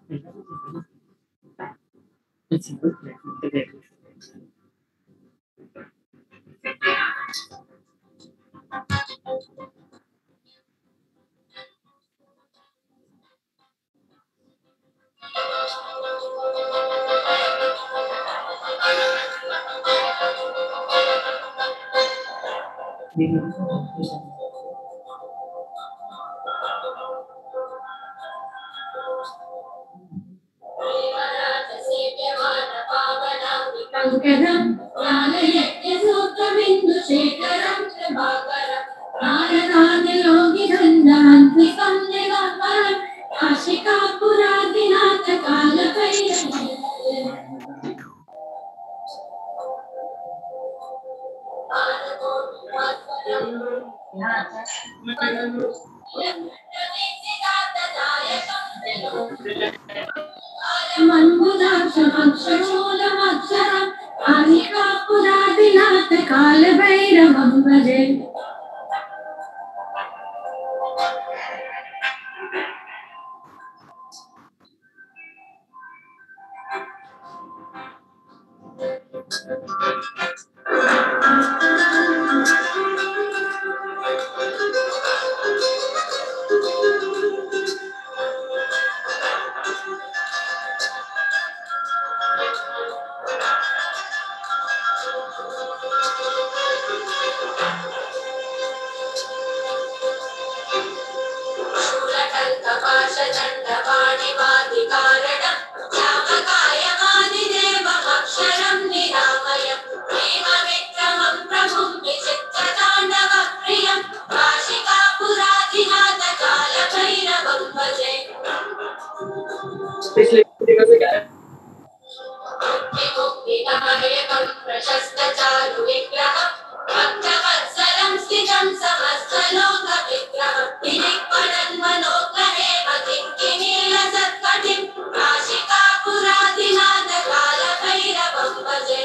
कालभैरवं भजे। प्रशस्त चारु विग्रह भक्तवत्सलं स्थितं समस्तलोक विग्रह विनिक्वणन् मनोग्रहे किङ्किणीलसत्कटिं काशिकापुरादिनाथ कालभैरवं भजे।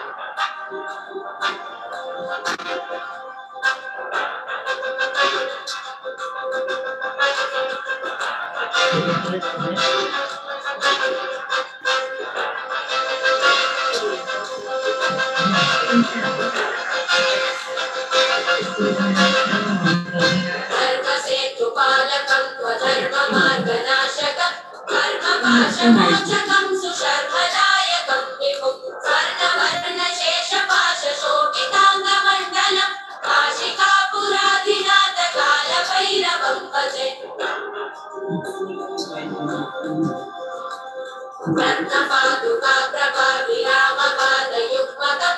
धर्मसेतुपालकं स्वधर्ममार्गनाशकं धर्मपाशमोचकं सुशर्मदायकं विभुं स्वर्णवर्णशेषपाशशोभिताङ्गमण्डलं काशिकापुराधिनाथ कालभैरवं भजे। रत्नपादुका प्रभा विरामपादयुग्मकं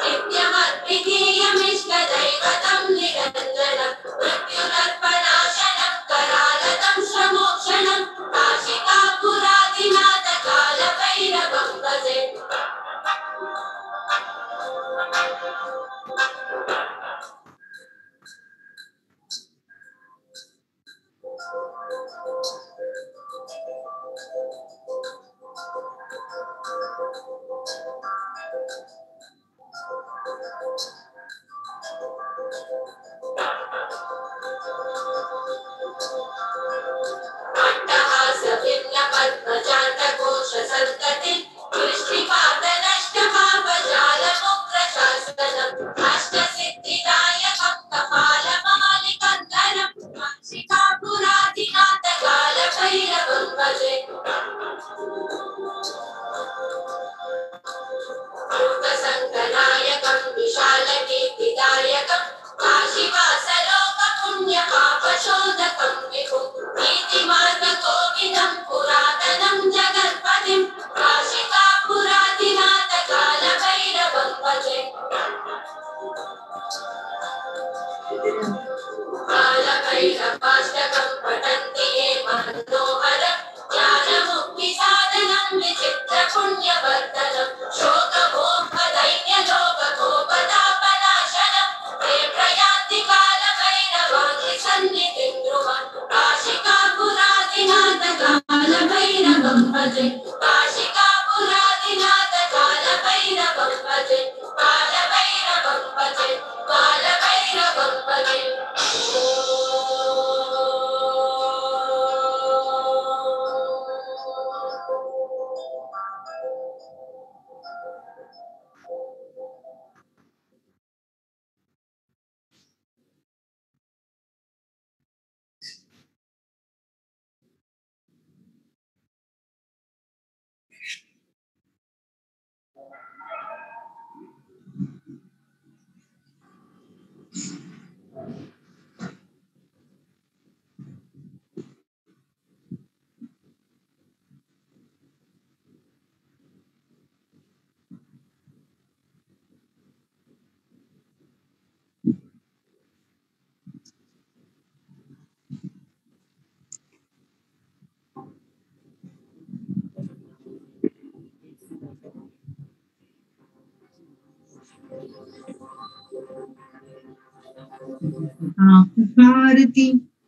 नित्यमद्वितीयमिष्टदैवतं निरञ्जनं मृत्युदर्पणाशनं करालतं श्रमोक्षणं काशिकापुराधिनाथ कालभैरवं भजे। पद्मजातकोशसन्ततिं दृष्टिपातनष्टपापजालमुग्रशासनम् अष्टसिद्धिदायकं कपालमालिकन्धरं काशिकापुराधिनाथ कालभैरवं भजे। भूतसङ्गनायकं विशालकीर्तिदायकं काशीवासलोकपुण्यपापशोधकं विभुं नीतिमार्गकोविदं पुरातनं जगत्पतिं काशिकापुराधिनाथ कालभैरवं भजे। कालभैरवाष्टकं पठन्ति ये मनोहरं ज्ञानमुक्तिसाधनं विचित्रपुण्यवर्धनं शोकमोहदैन्यलोककोपतापनाशनं ते प्रयान्ति कालभैरवाङ्घ्रिसन्निधिं ध्रुवं काशिकापुराधिनाथ कालभैरवं भजे। काशिकापुराधिनाथ कालभैरवं भजे। कालभैरवं भजे। कालभैरवं भजे। पुकारती।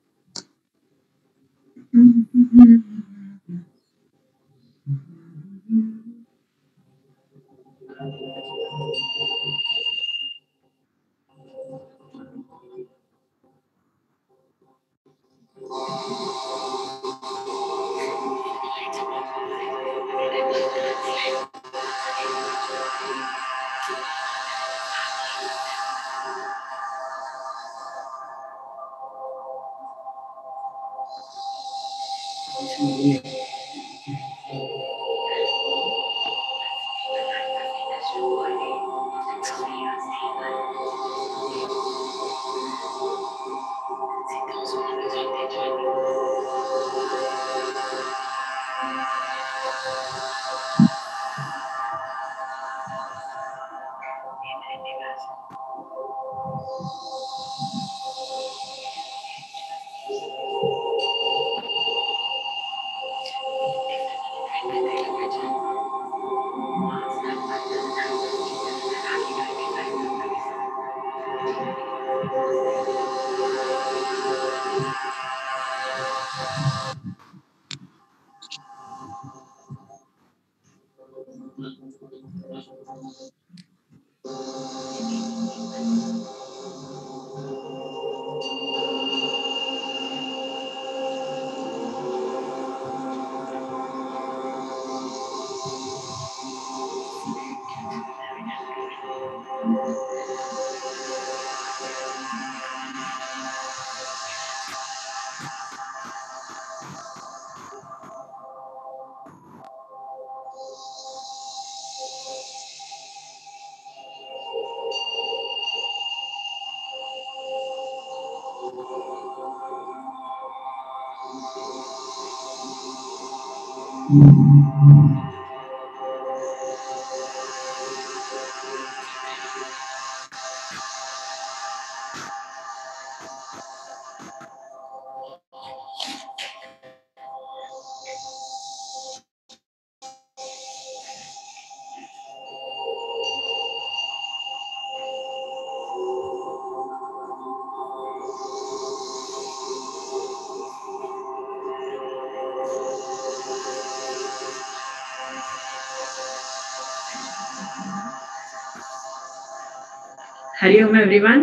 Hari Om everyone.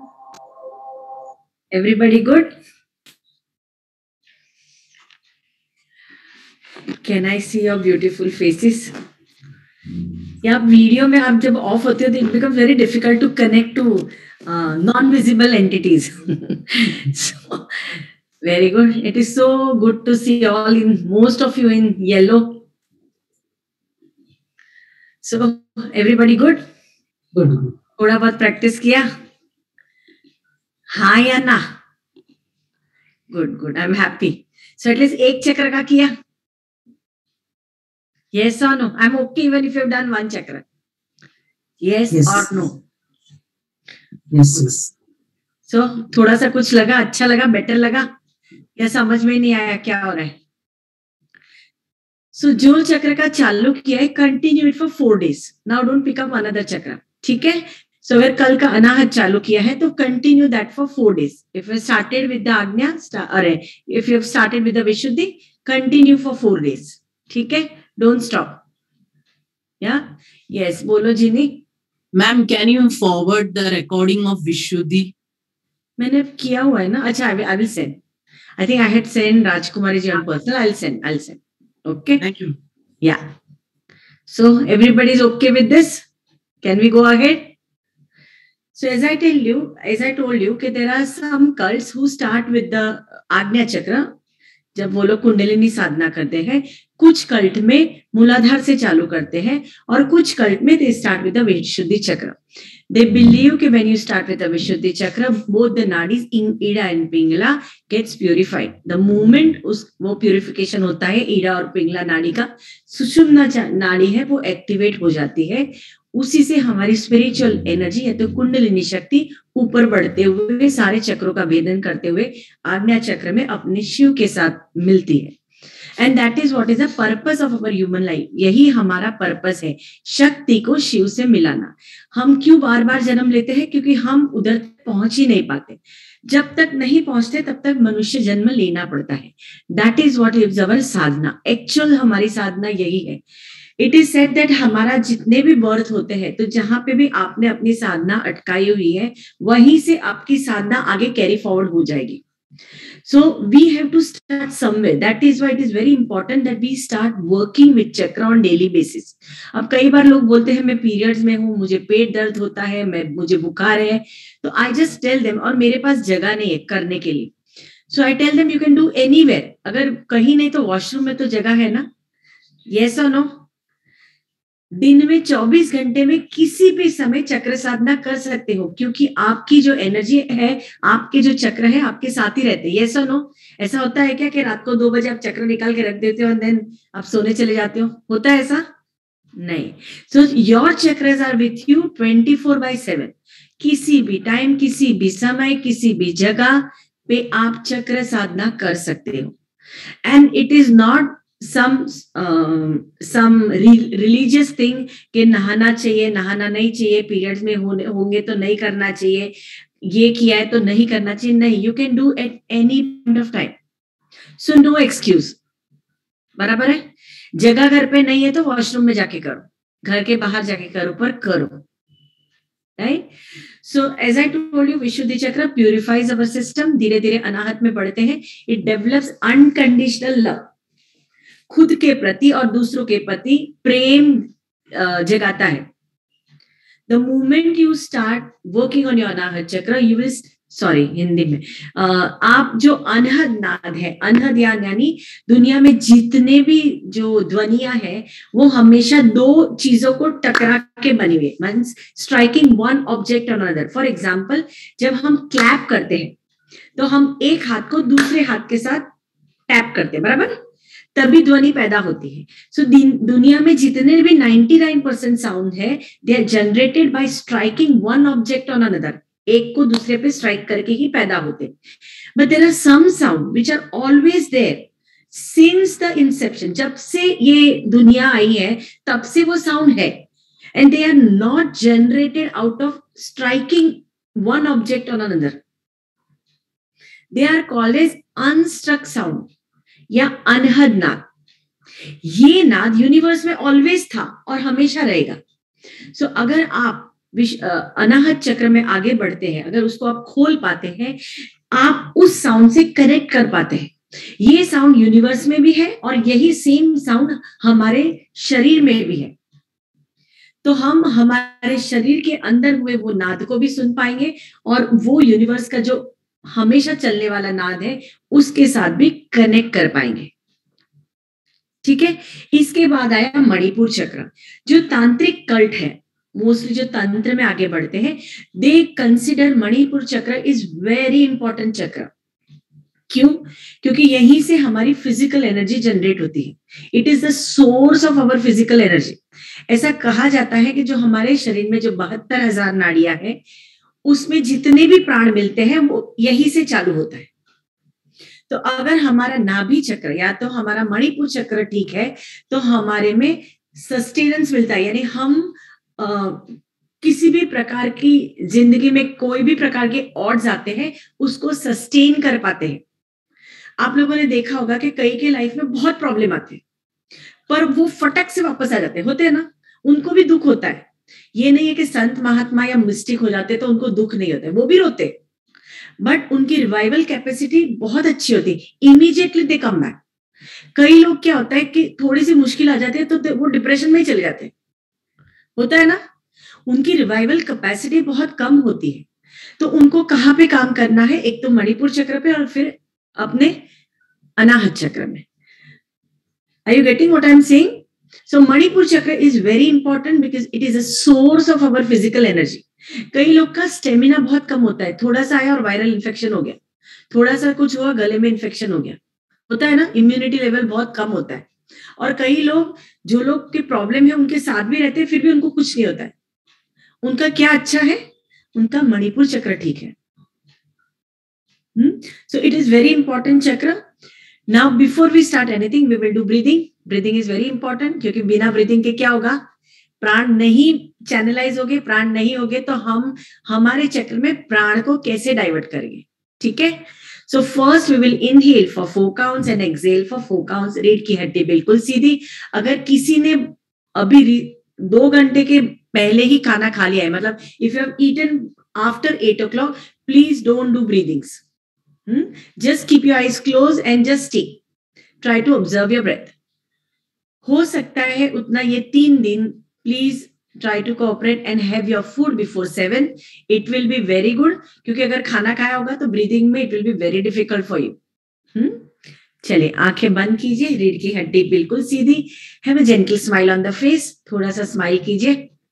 Everybody good? Can I see your beautiful faces? या वीडियो में आप जब ऑफ होते हो तो it becomes very difficult to connect to non visible entities. So very good. It is so good to see all in most of you in yellow. So everybody good? Good. थोड़ा बहुत practice किया? हाँ या ना? Good. I'm happy. So at least एक चक्र का किया? Yes or no? I'm okay even if you've done one chakra. Yes or no? Yes. So थोड़ा सा कुछ लगा, अच्छा लगा, बेटर लगा, या समझ में नहीं आया क्या हो रहा है? So जो चक्र का चालू किया है, continue it for 4 days. Now don't pick up another chakra. ठीक है? So अगर कल का अनाहत चालू किया है तो continue that for 4 days. If you started with the आज्ञा, if you have started with the Vishuddhi, continue for 4 days. ठीक है? Don't stop. Yeah? Yes. बोलो जीनी. Ma'am, can you forward the recording of Vishuddhi? मैंने किया हुआ है ना. अच्छा, I will send. I think I had sent Rajkumari ji on personal. I'll send. Okay. Thank you. Yeah. So everybody is okay with this? Can we go ahead? So as I told you, that there are some cults who start with the Agnya Chakra. जब वो लोग कुंडलिनी साधना करते हैं, कुछ cult में मूलाधार से चालू करते हैं और कुछ कल्ट में they start with the Vishuddhi chakra. They believe कि when you start with the विशुद्धि चक्र, both the nadis in Ida and Pingala gets purified. The moment वो प्यूरिफिकेशन होता है ईड़ा और पिंगला नाड़ी का, सुषुम्ना नाड़ी है वो एक्टिवेट हो जाती है. उसी से हमारी स्पिरिचुअल एनर्जी या तो कुंडलिनी शक्ति ऊपर बढ़ते हुए सारे चक्रों का भेदन करते हुए आज्ञा चक्र में अपने शिव के साथ मिलती है. And that is what is the purpose of our human life. यही हमारा पर्पस है, शक्ति को शिव से मिलाना. हम क्यों बार बार जन्म लेते हैं? क्योंकि हम उधर पहुंच ही नहीं पाते. जब तक नहीं पहुंचते तब तक मनुष्य जन्म लेना पड़ता है. That is what is our sadhana. Actual हमारी साधना यही है. इट इज सेड दैट हमारा जितने भी बर्थ होते हैं, तो जहां पे भी आपने अपनी साधना अटकाई हुई है, वहीं से आपकी साधना आगे कैरी फॉरवर्ड हो जाएगी. So we have to start somewhere. That is why it is very important that we start working with chakra on daily basis. अब कई बार लोग बोलते हैं मैं पीरियड्स में हूँ, मुझे पेट दर्द होता है, मुझे बुखार है, तो I just tell them, और मेरे पास जगह नहीं है करने के लिए. So I tell them you can do anywhere. अगर कहीं नहीं तो वॉशरूम में तो जगह है ना. Yes or no? दिन में 24 घंटे में किसी भी समय चक्र साधना कर सकते हो, क्योंकि आपकी जो एनर्जी है, आपके जो चक्र है, आपके साथ ही रहते हैं. यस और नो? ऐसा होता है क्या कि रात को 2 बजे आप चक्र निकाल के रख देते हो और देन आप सोने चले जाते हो? होता है ऐसा? नहीं. So your chakras are with you 24/7. किसी भी टाइम, किसी भी समय, किसी भी जगह पे आप चक्र साधना कर सकते हो. And it is not some religious thing कि नहाना चाहिए, नहाना नहीं चाहिए, पीरियड्स में होंगे तो नहीं करना चाहिए, ये किया है तो नहीं करना चाहिए. नहीं, you can do at any point of time. So no excuse. बराबर है. जगह घर पे नहीं है तो वॉशरूम में जाके करो, घर के बाहर जाके करो, पर करो. Right? So as I told you, विशुद्धि चक्र purifies our system. धीरे धीरे अनाहत में बढ़ते हैं. It develops unconditional love. खुद के प्रति और दूसरों के प्रति प्रेम जगाता है. The moment you start working on your Anahata chakra, you will, sorry Hindi में, आप जो अनहद नाद है, अनहद यानी दुनिया में जितने भी जो ध्वनियां हैं, वो हमेशा 2 चीजों को टकरा के बनी हुई, means striking one object on another. For example, जब हम क्लैप करते हैं तो हम एक हाथ को दूसरे हाथ के साथ टैप करते हैं, बराबर, तभी ध्वनि पैदा होती है. सो दुनिया में जितने भी 99% साउंड है, they are generated by striking one object on another. एक को दूसरे पे स्ट्राइक करके ही पैदा होते हैं. But there are some sound which are always there since the inception. जब से ये दुनिया आई है तब से वो साउंड है, and they are not generated out of striking one object on another. They are called as unstruck sound या अनहद नाद. ये नाद यूनिवर्स में ऑलवेज था और हमेशा रहेगा. सो अगर आप अनाहत चक्र में आगे बढ़ते हैं, अगर उसको आप खोल पाते हैं, आप उस साउंड से कनेक्ट कर पाते हैं. ये साउंड यूनिवर्स में भी है और यही सेम साउंड हमारे शरीर में भी है. तो हम हमारे शरीर के अंदर हुए वो नाद को भी सुन पाएंगे और वो यूनिवर्स का जो हमेशा चलने वाला नाद है उसके साथ भी कनेक्ट कर पाएंगे. ठीक है. इसके बाद आया मणिपुर चक्र, जो तांत्रिक कल्ट है, मोस्टली जो तंत्र में आगे बढ़ते हैं, दे कंसिडर मणिपुर चक्र इज वेरी इंपॉर्टेंट चक्र. क्यों? क्योंकि यहीं से हमारी फिजिकल एनर्जी जनरेट होती है. It is the source of our physical energy. ऐसा कहा जाता है कि जो हमारे शरीर में जो 72,000 नाड़ियां हैं, उसमें जितने भी प्राण मिलते हैं वो यहीं से चालू होता है. तो अगर हमारा नाभि चक्र या तो हमारा मणिपुर चक्र ठीक है, तो हमारे में सस्टेनेंस मिलता है, यानी हम किसी भी प्रकार की जिंदगी में कोई भी प्रकार के ऑड्स आते हैं उसको सस्टेन कर पाते हैं. आप लोगों ने देखा होगा कि कई के लाइफ में बहुत प्रॉब्लम आते हैं, पर वो फटक से वापस आ जाते हैं, होते हैं ना. उनको भी दुख होता है. ये नहीं है कि संत महात्मा या मिस्टिक हो जाते तो उनको दुख नहीं होता, वो भी रोते, बट उनकी रिवाइवल कैपेसिटी बहुत अच्छी होती है. Immediately they come back. कई लोग क्या होता है कि थोड़ी सी मुश्किल आ जाती है तो वो डिप्रेशन में ही चले जाते हैं, होता है ना. उनकी रिवाइवल कैपेसिटी बहुत कम होती है. तो उनको कहाँ पे काम करना है? एक तो मणिपुर चक्र पे और फिर अपने अनाहत चक्र में. Are you getting what I am saying? So Manipur chakra is very important because it is a source of our physical energy. कई लोग का स्टेमिना बहुत कम होता है, थोड़ा सा आया और वायरल इन्फेक्शन हो गया, थोड़ा सा कुछ हुआ गले में इन्फेक्शन हो गया, होता है ना. इम्यूनिटी लेवल बहुत कम होता है. और कई लोग, जो लोग की प्रॉब्लम है उनके साथ भी रहते हैं फिर भी उनको कुछ नहीं होता है. उनका क्या अच्छा है? उनका मणिपुर चक्र ठीक है. So it is very important chakra. Now before we start anything, we will do breathing. Breathing is very important, क्योंकि बिना ब्रीदिंग के क्या होगा? प्राण नहीं चैनलाइज होगे, प्राण नहीं होगे तो हम हमारे चक्र में प्राण को कैसे डाइवर्ट करेंगे? ठीक है. So first we will inhale for 4 counts and exhale for 4 counts. रीढ़ की हड्डी बिल्कुल सीधी. अगर किसी ने अभी 2 घंटे के पहले ही खाना खा लिया है, मतलब if you have eaten after 8 o'clock, please don't do breathings. Just keep your eyes closed and just stay. Try to observe your breath. हो सकता है उतना ये 3 दिन, please try to cooperate and have your food before 7. It will be very good, क्योंकि अगर खाना खाया होगा तो breathing में it will be very difficult for you. चलिए आंखें बंद कीजिए, रीढ़ की हड्डी बिल्कुल सीधी. Have a gentle smile on the face. थोड़ा सा स्माइल कीजिए.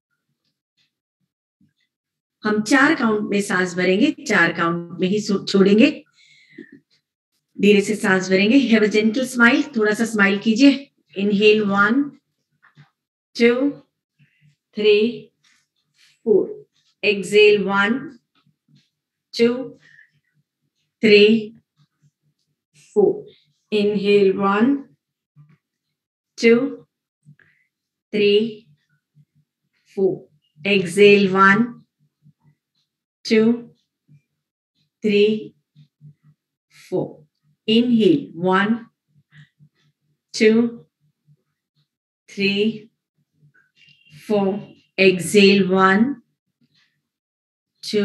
हम 4 काउंट में सांस भरेंगे, 4 काउंट में ही छोड़ेंगे. धीरे से सांस भरेंगे. Have a gentle smile. थोड़ा सा स्माइल कीजिए. Inhale 1, 2, 3, 4. Exhale 1, 2, 3, 4. Inhale 1, 2, 3, 4. Exhale 1, 2, 3, 4. Inhale 1, 2, 3, 4. Exhale 1, 2,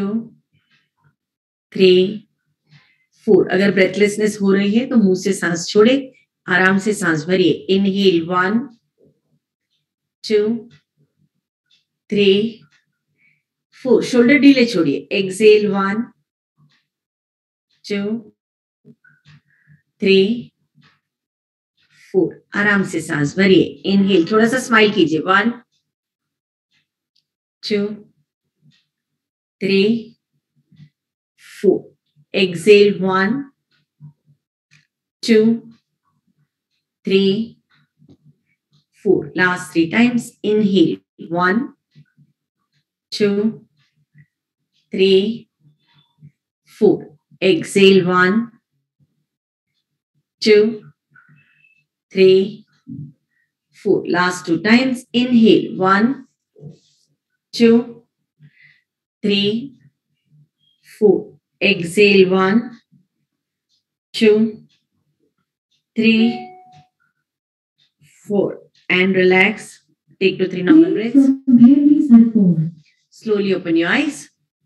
3, 4. अगर ब्रेथलेसनेस हो रही है तो मुंह से सांस छोड़े, आराम से सांस भरिए. Inhale 1, 2, 3, 4. शोल्डर ढीले छोड़िए. Exhale 1, 2, 3, 4. आराम से सांस भरिए. Inhale. थोड़ा सा स्माइल कीजिए. 1, 2, 3, 4. Exhale 1, 2, 3, 4. Last 3 times. Inhale 1, 2, 3, 4. Exhale 1, 2, 3, 4. Last 2 times. Inhale 1, 2, 3, 4. Exhale 1, 2, 3, 4. And relax. Take 2, 3 normal breaths. Slowly open your eyes.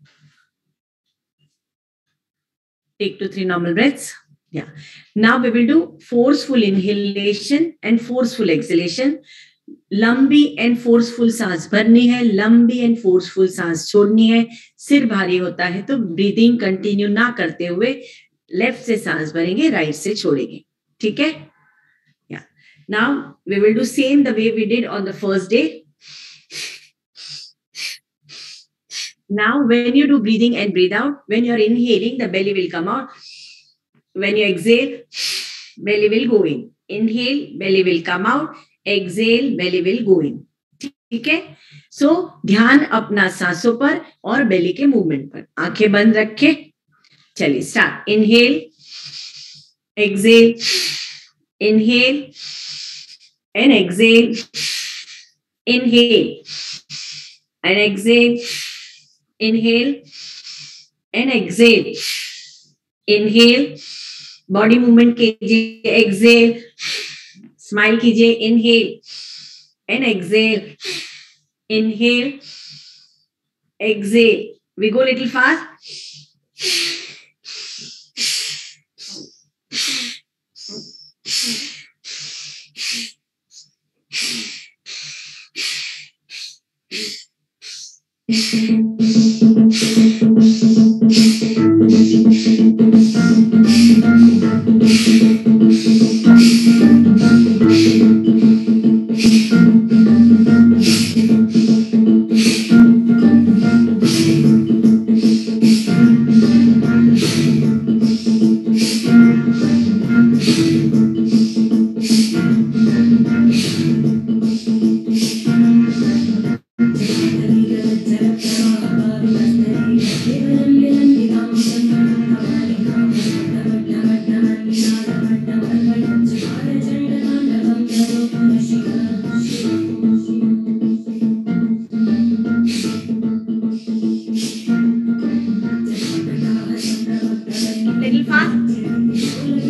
Take 2, 3 normal breaths. Yeah. Now we will do forceful inhalation and forceful exhalation. लंबी and forceful सांस भरनी है, लंबी and forceful सांस छोड़नी है. सिर भारी होता है तो ब्रीदिंग कंटिन्यू ना करते हुए लेफ्ट से सांस भरेंगे, राइट से छोड़ेंगे. ठीक है. या now we will do same the way we did on the first day. Now when you do breathing and breathe out, when you are inhaling, the belly will come out. When you exhale, belly will go in. Inhale, belly will come out. Exhale, belly will go in. ठीक है. सो ध्यान अपना सांसों पर और बेली के movement पर. आंखें बंद रखे. चलिए start. Inhale, exhale, inhale and exhale, inhale and exhale, inhale and exhale, inhale. Body movement कीजिए. एक्सेल, स्माइल कीजिए. Inhale and exhale, inhale, exhale. We go little fast. fast.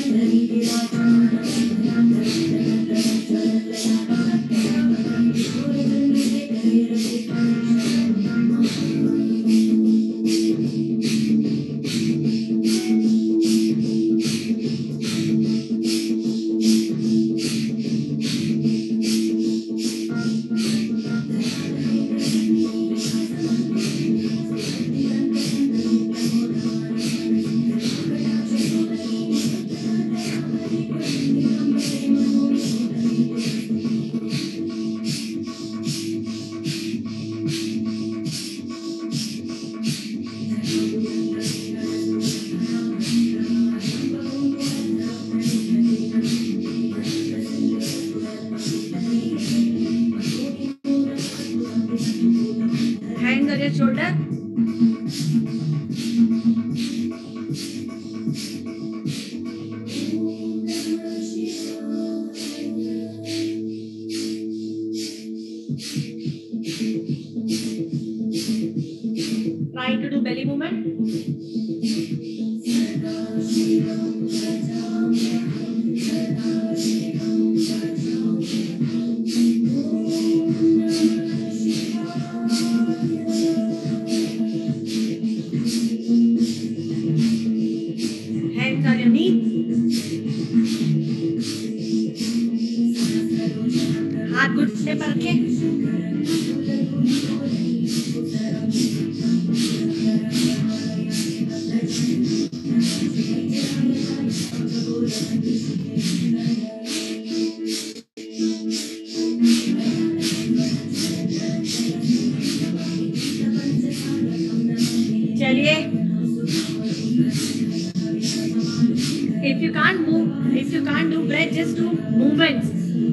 Hands on your shoulder. Try to do belly movement. Hands on your knees. हाथ घुटने पर रखें. चलिए. If you can't move, if you can't do breath, just do movements.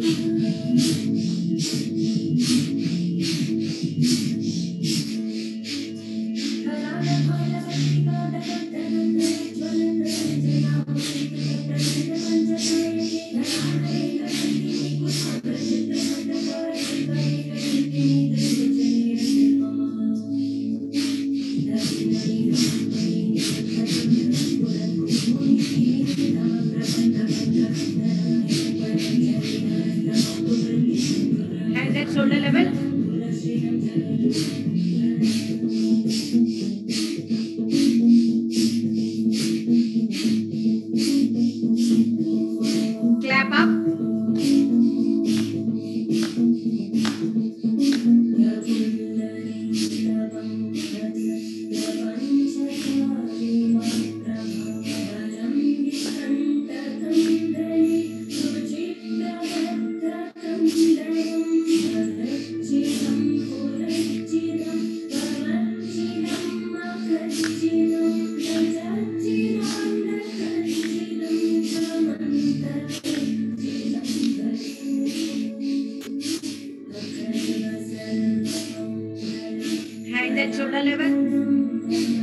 Hands at shoulder level. Clap up. Hands at shoulder level.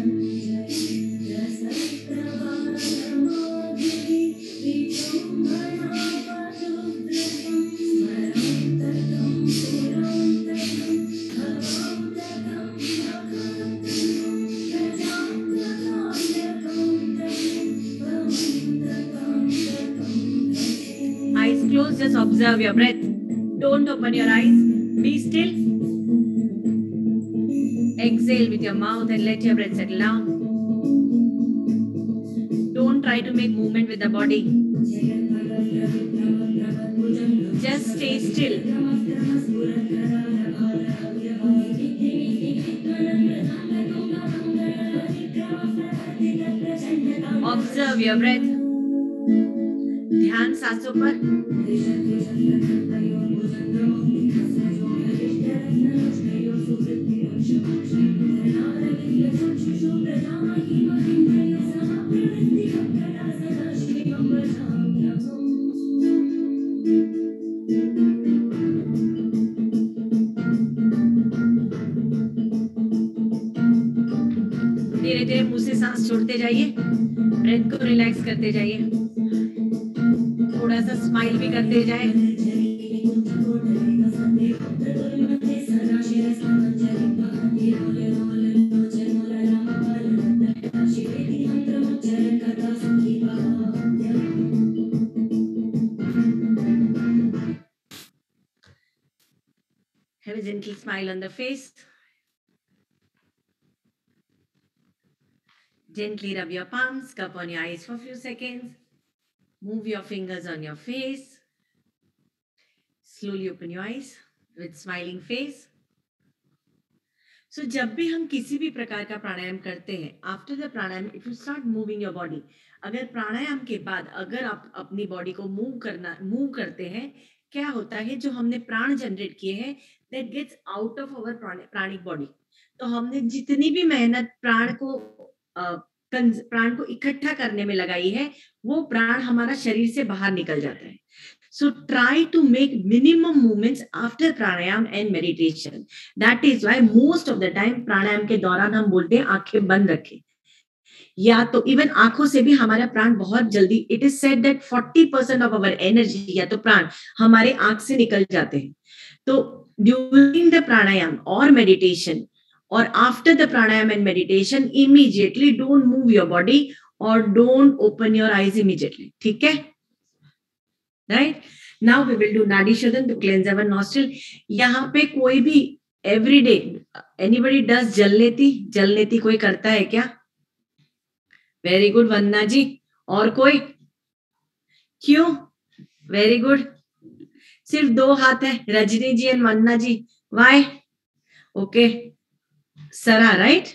Eyes closed, just observe your breath. Don't open your eyes. Be still. Exhale with your mouth and let your breath settle down. Don't try to make movement with the body. Just stay still. Observe your breath. ध्यान सांसों पर. धीरे धीरे मुंह से सांस छोड़ते जाइए. ब्रेथ को रिलैक्स करते जाइए. थोड़ा सा स्माइल भी करते जाए. gentle smile on the face. Gently rub your palms, cup on your eyes for a few seconds. Move your fingers on your face. Slowly open your eyes with smiling face. So जब भी हम किसी भी प्रकार का प्राणायाम करते हैं, after the pranayama if you start moving your body, अगर प्राणायाम के बाद अगर आप अपनी बॉडी को मूव करते हैं, क्या होता है, जो हमने प्राण जनरेट किए हैं that gets out of our pranic body. तो हमने जितनी भी मेहनत प्राण को इकट्ठा करने में लगाई है, वो प्राण हमारा शरीर से बाहर निकल जाता है. So try to make minimum movements after pranayam and meditation. That is why most of the time pranayam के दौरान हम बोलते हैं आंखें बंद रखें, या तो इवन आंखों से भी हमारा प्राण बहुत जल्दी, it is said that 40% of our energy या तो प्राण हमारे आंख से निकल जाते हैं. तो ड्यूरिंग द प्राणायाम और मेडिटेशन और after the pranayama and meditation immediately don't move your body और don't open your eyes immediately. ठीक है, right. Now we will do nadi shodhana to cleanse our nostril. यहाँ पे कोई भी every day anybody does jalneti कोई करता है क्या? Very good Vandana ji. और कोई? क्यों? Very good. सिर्फ 2 हाथ है, Rajni ji and Vandana ji. Why? Okay, सरा right.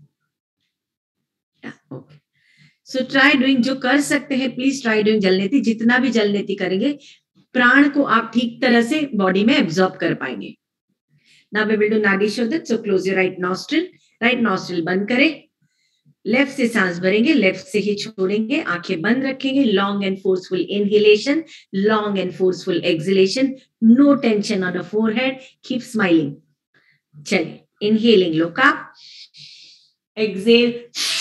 Okay, so try doing, जो कर सकते हैं प्लीज ट्राई डूइंग जलनेती. जितना भी जलनेती करेंगे प्राण को आप ठीक तरह से बॉडी में एब्जॉर्ब कर पाएंगे. Now we will do nadi shodhana. So close your right nostril बंद करें. लेफ्ट से सांस भरेंगे, लेफ्ट से ही छोड़ेंगे, आंखें बंद रखेंगे. Long and forceful inhalation, long and forceful exhalation. No tension on the forehead, keep smiling. चलिए, inhaling look up, exhale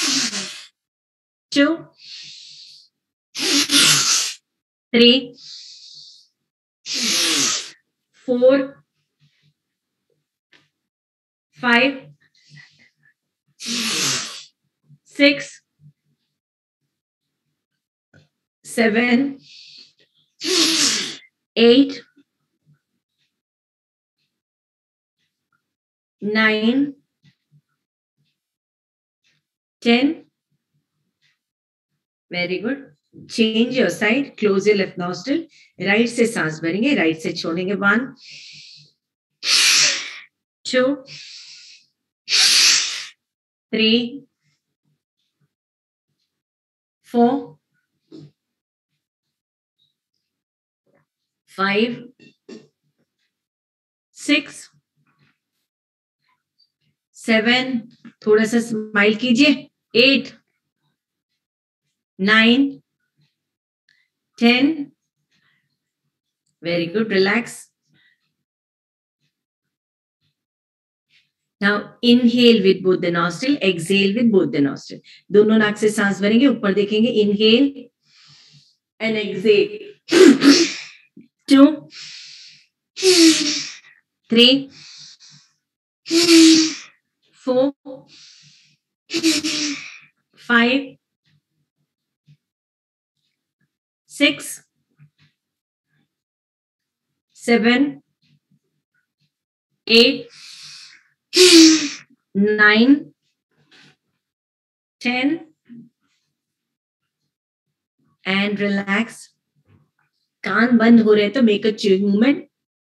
2 3 4 5 6 7 8 9 10. Very good. Change your side. Close your left nostril. Right से सांस भरेंगे, राइट से छोड़ेंगे. 1 2 3 4 5 6 7, थोड़ा सा स्माइल कीजिए. 8 9 10. Very good. Relax. Now inhale with both the nostril, exhale with both the nostril. दोनों नाक से सांस भरेंगे, ऊपर देखेंगे. Inhale and exhale. 2 3 4 5 6 7 8 9 10 and relax. कान बंद हो रहे तो मेक अ चिल मूवमेंट.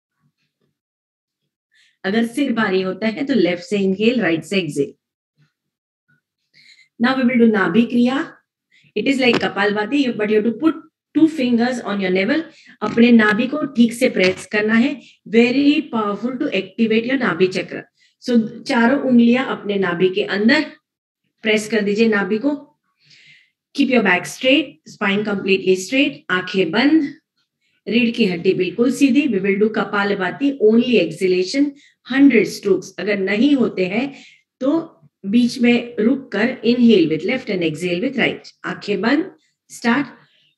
अगर सिर भारी होता है तो लेफ्ट से इनहेल, राइट से exhale. Now we will do nabhi kriya. It is like kapalbhati, but you have to put 2 fingers on your navel. अपने नाभि को ठीक से प्रेस करना है. Very powerful to activate your nabhi chakra. सो चारों उंगलियां अपने नाभि के अंदर प्रेस कर दीजिए नाभि को. Keep your back straight, spine completely straight, आंखें बंद, रीढ़ की हड्डी बिल्कुल सीधी. We will do kapalbhati, only exhalation 100 strokes. अगर नहीं होते हैं तो बीच में रुक कर inhale with left and exhale with right. आंखें बंद. Start.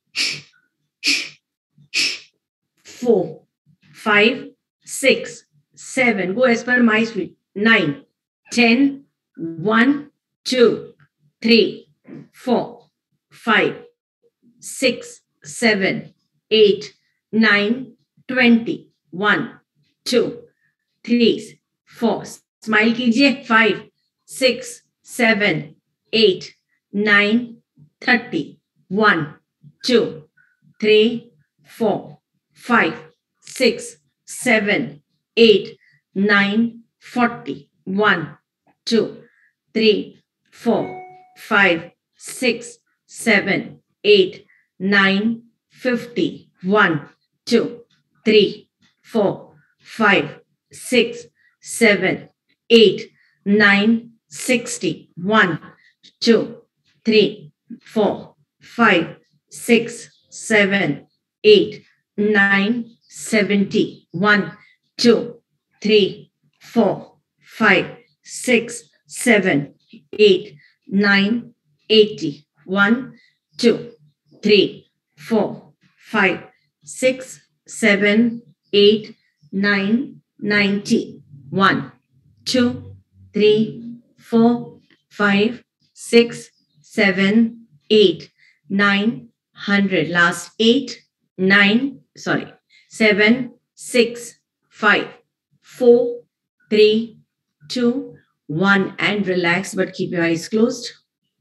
4 5 6 7. Go as per my speed. 9 10 1 2 3 4 5 6 7 8 9 20 1 2 3 4, smile कीजिए, 5, 6, 7, 8, 9, 30, 1, 2, 3, 4, 5, 6, 7, 8, 9, 40, 1, 2, 3, 4, 5, 6, 7, 8, 9, 50, 1, 2, 3, 4, 5, 6, 7, 8, 9, 60, 1, 2, 3, 4, 5, 6, 7, 8, 9, 70, 1, 2, 3, 4, 5, 6, 7, 8, 9, 80, 1, 2, 3, 4, 5, 6, 7, 8, 9, 90, 1, 2, 3, 4, 5, 6, 7, 8, 9, 100. Last 8, 9, sorry, 7, 6, 5, 4, 3, 2, 1, and relax, but keep your eyes closed.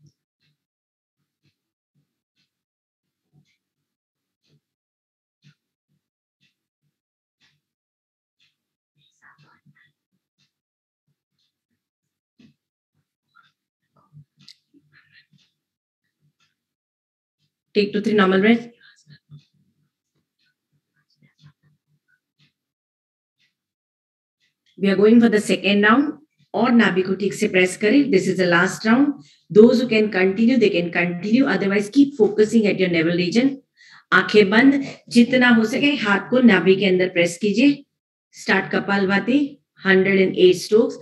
Take 2, 3 normal breath. We are going for the second round. और नाभि को ठीक से press करें. This is the last round. Those who can continue, they can continue. Otherwise, keep focusing at your navel region. आंखें बंद, जितना हो सके हाथ को नाभि के अंदर प्रेस कीजिए. Start kapalbhati, 108 strokes.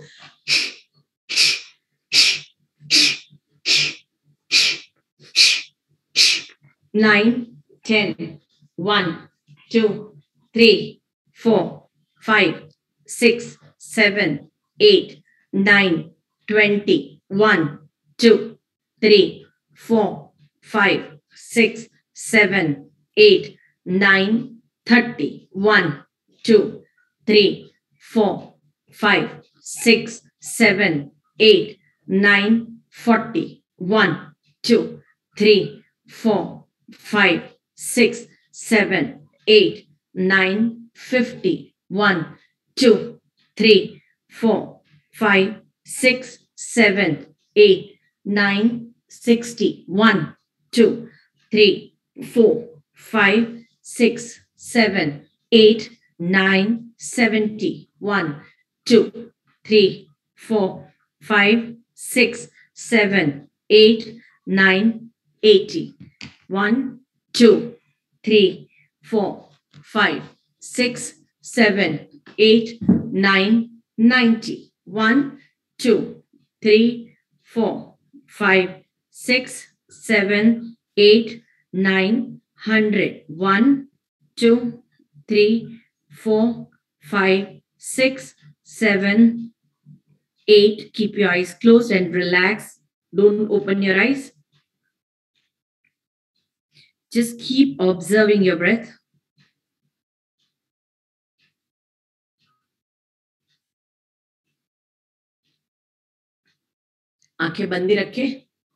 9, 10, 1, 2, 3, 4, 5, 6, 7, 8, 9, 20, 1, 2, 3, 4, 5, 6, 7, 8, 9, 30, 1, 2, 3, 4, 5, 6, 7, 8, 9, 40, 1, 2, 3, 4, 5, 6, 7, 8, 9, 50, 1, 2, 3, 4, 5, 6, 7, 8, 9, 60, 1, 2, 3, 4, 5, 6, 7, 8, 9, 70, 1, 2, 3, 4, 5, 6, 7, 8, 9, 80. 1, 2, 3, 4, 5, 6, 7, 8, 9, 90. 1, 2, 3, 4, 5, 6, 7, 8, 9, 100. 1, 2, 3, 4, 5, 6, 7, 8. Keep your eyes closed and relax. Don't open your eyes. Just keep observing your breath. आंखें बंदी रखें.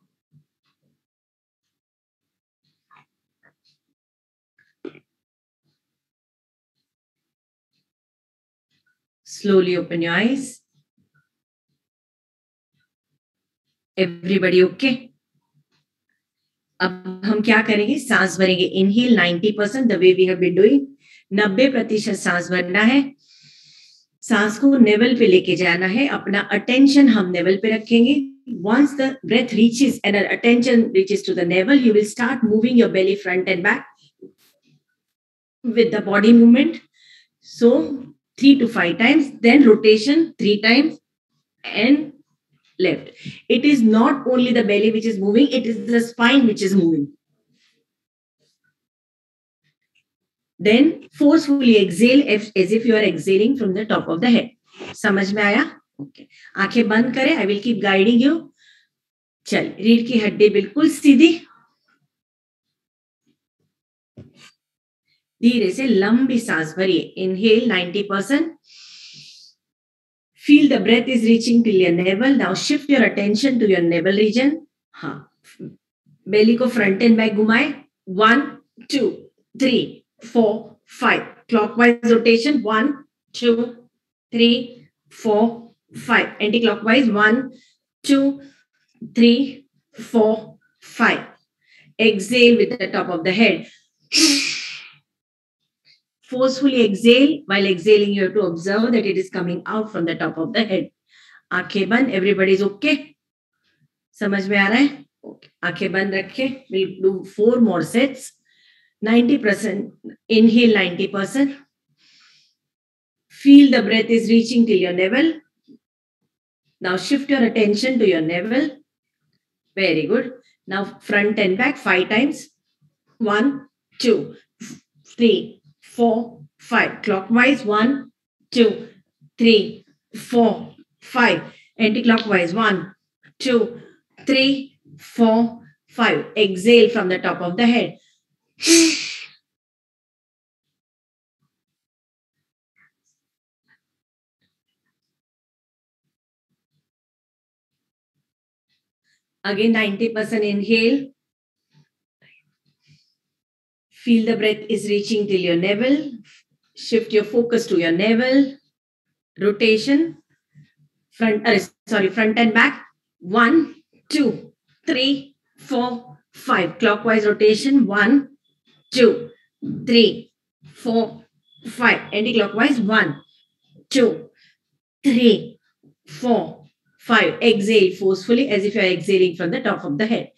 Slowly open your eyes. Everybody okay? अब हम क्या करेंगे? सांस भरेंगे. Inhale 90%, the way we have been doing. 90% सांस भरना है. सांस को नेवल पे लेके जाना है. अपना अटेंशन हम नेवल पे रखेंगे. Once the breath reaches and our attention reaches to the navel, you will start moving your belly front and back with the body movement. So 3 to 5 times, then rotation 3 times and left. It is not only the belly which is moving, it is the spine which is moving. Then forcefully exhale as if you are exhaling from the top of the head. समझ में आया? Okay. आंखें बंद करें. I will keep guiding you. चल, रीढ़ की हड्डी बिल्कुल सीधी. धीरे से लंबी सांस भरिए. Inhale 90%. Feel the breath is reaching till your navel. Now shift your attention to your navel region. हाँ, belly को front and back घुमाए. 1, 2, 3, 4, 5. Clockwise rotation. 1, 2, 3, 4, 5. Anti-clockwise. 1, 2, 3, 4, 5. Exhale with the top of the head. Forcefully exhale. While exhaling, you have to observe that it is coming out from the top of the head. आंखें बंद. Everybody is okay? समझ में आ रहा है? Okay. आंखें बंद रखें. We'll do 4 more sets. 90%. Inhale 90%. Feel the breath is reaching till your navel. Now shift your attention to your navel. Very good. Now front and back 5 times. 1, 2, 3, 4, 5. Clockwise. 1, 2, 3, 4, 5. Anti-clockwise. 1, 2, 3, 4, 5. Exhale from the top of the head. Again 90% inhale. Feel the breath is reaching till your navel. Shift your focus to your navel. Rotation. Front and back. 1, 2, 3, 4, 5. Clockwise rotation. 1, 2, 3, 4, 5. Anti-clockwise. 1, 2, 3, 4, 5. Exhale forcefully as if you are exhaling from the top of the head.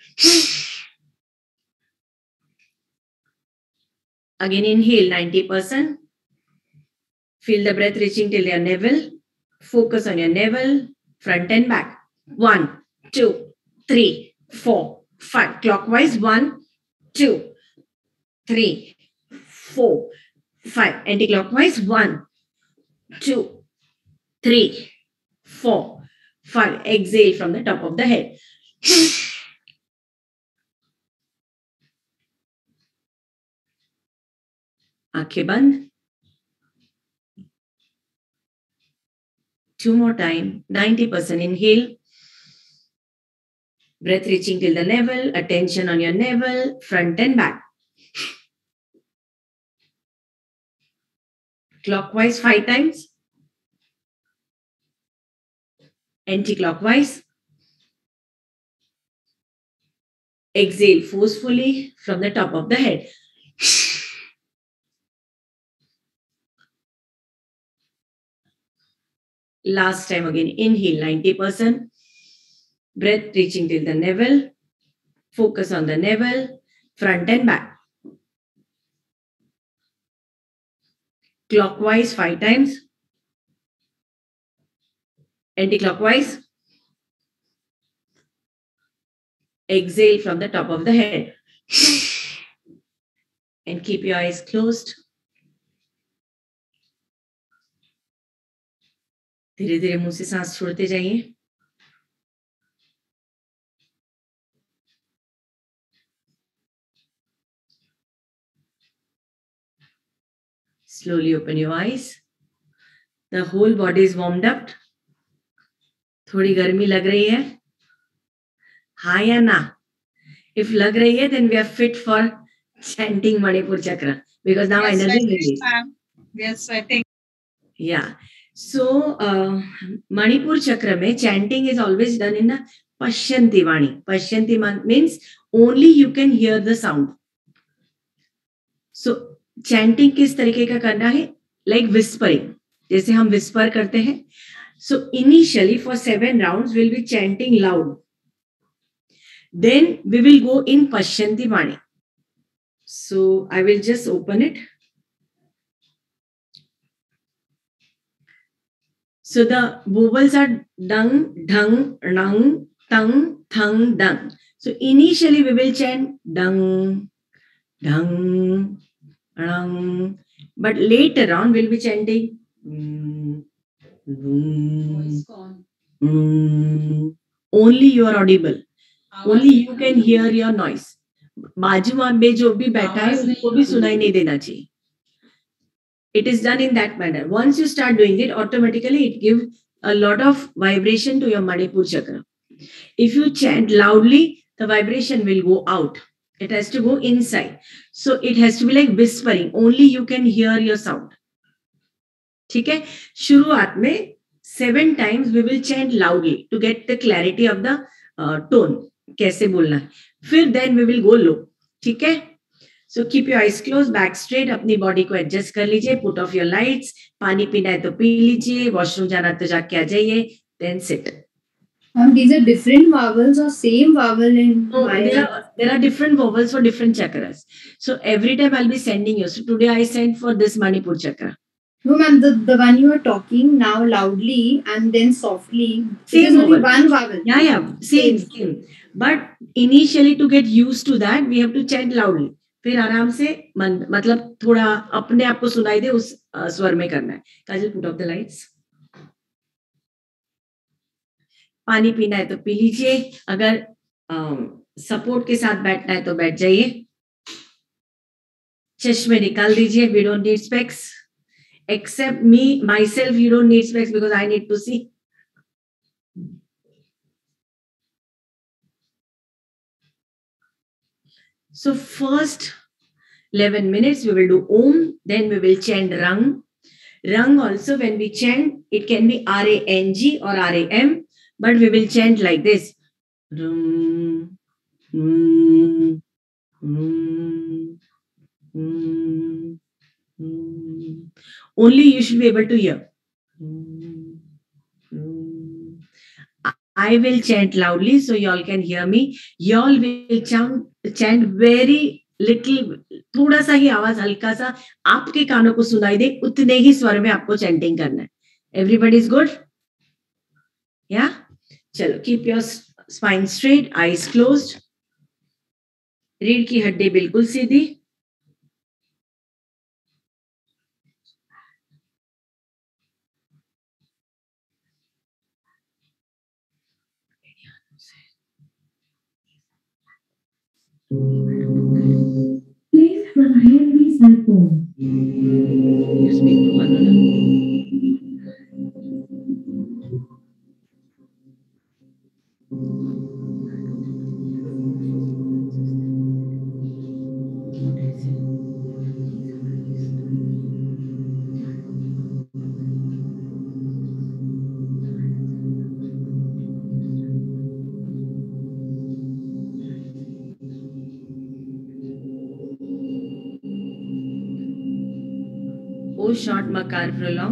Again, inhale 90%. Feel the breath reaching till your navel. Focus on your navel, front and back. 1, 2, 3, 4, 5. Clockwise. 1, 2, 3, 4, 5. Anti-clockwise. 1, 2, 3, 4, 5. Exhale from the top of the head. आंखें बंद. 2 more time. 90% inhale. Breath reaching till the navel. Attention on your navel, front and back. Clockwise 5 times. Anti-clockwise. Exhale forcefully from the top of the head. Last time again, inhale 90%. Breath reaching till the navel. Focus on the navel, front and back. Clockwise 5 times. Anti-clockwise. Exhale from the top of the head. And keep your eyes closed. धीरे धीरे मुंह से सांस छोड़ते जाइए. Slowly open your eyes. The whole body is warmed up. थोड़ी गर्मी लग रही है? हाँ या ना? If लग रही है, then we are fit for chanting Manipur Chakra because now energy is released. Yes, I think. Yeah. So, Manipur Chakra mein chanting is always done in a Pashyanti Vani. Pashyanti means only you can hear the sound. So, chanting किस तरीके का करना है? Like whispering. जैसे हम whisper करते हैं. So, initially for 7 rounds, we'll be chanting loud. Then we will go in Pashyanti Vani. So, I will just open it. So the vowels are dung, dhang, rang, tung, thang, dung. So initially we will chant dung, dung, rang. But later on we'll be chanting only you are audible. Only you can hear your noise. बाजू में जो भी बैठा है उनको भी सुनाई नहीं देना चाहिए. It is done in that manner. Once you start doing it, automatically it gives a lot of vibration to your Manipur chakra. If you chant loudly, the vibration will go out. It has to go inside. So it has to be like whispering. Only you can hear your sound. ठीक है? शुरुआत में 7 times we will chant loudly to get the clarity of the tone. कैसे बोलना है. फिर then we will go low. ठीक है? So keep your eyes closed, back straight, अपनी body को adjust कर लीजिए, put off your lights, पानी पीना है तो पी लीजिए, washroom जाना तो जाके आ जाइए, then sit. These are different vowels or same vowel in No, there are different vowels for different chakras. So every time I'll be sending you. So today I sent for this Manipur chakra. No, ma'am, the one you are talking now loudly and then softly. Same it is only vowel. one vowel. Yeah, same. But initially to get used to that, we have to chant loudly. फिर आराम से मतलब थोड़ा अपने आप को सुनाई दे उस स्वर में करना है. काजल, put off the lights. पानी पीना है तो पी लीजिए. अगर सपोर्ट के साथ बैठना है तो बैठ जाइए. चश्मे निकाल दीजिए. We don't need specs. Except me, myself, you don't need specs because I need to see. So first 11 minutes we will do Om, then we will chant Rang. Rang also when we chant, it can be R-A-N-G or R-A-M, but we will chant like this. Rum, mm, mm, mm, mm. Only you should be able to hear. Mm, mm. I will chant loudly so y'all can hear me. Y'all will chant very little, थोड़ा सा ही आवाज हल्का सा आपके कानों को सुनाई दे, उतने ही स्वर में आपको चैंटिंग करना है. Everybody is good? Yeah? चलो, keep your spine straight, eyes closed. रीढ़ की हड्डी बिल्कुल सीधी. Please prepare the cell phone. You speak to Manula. O short makar prolong.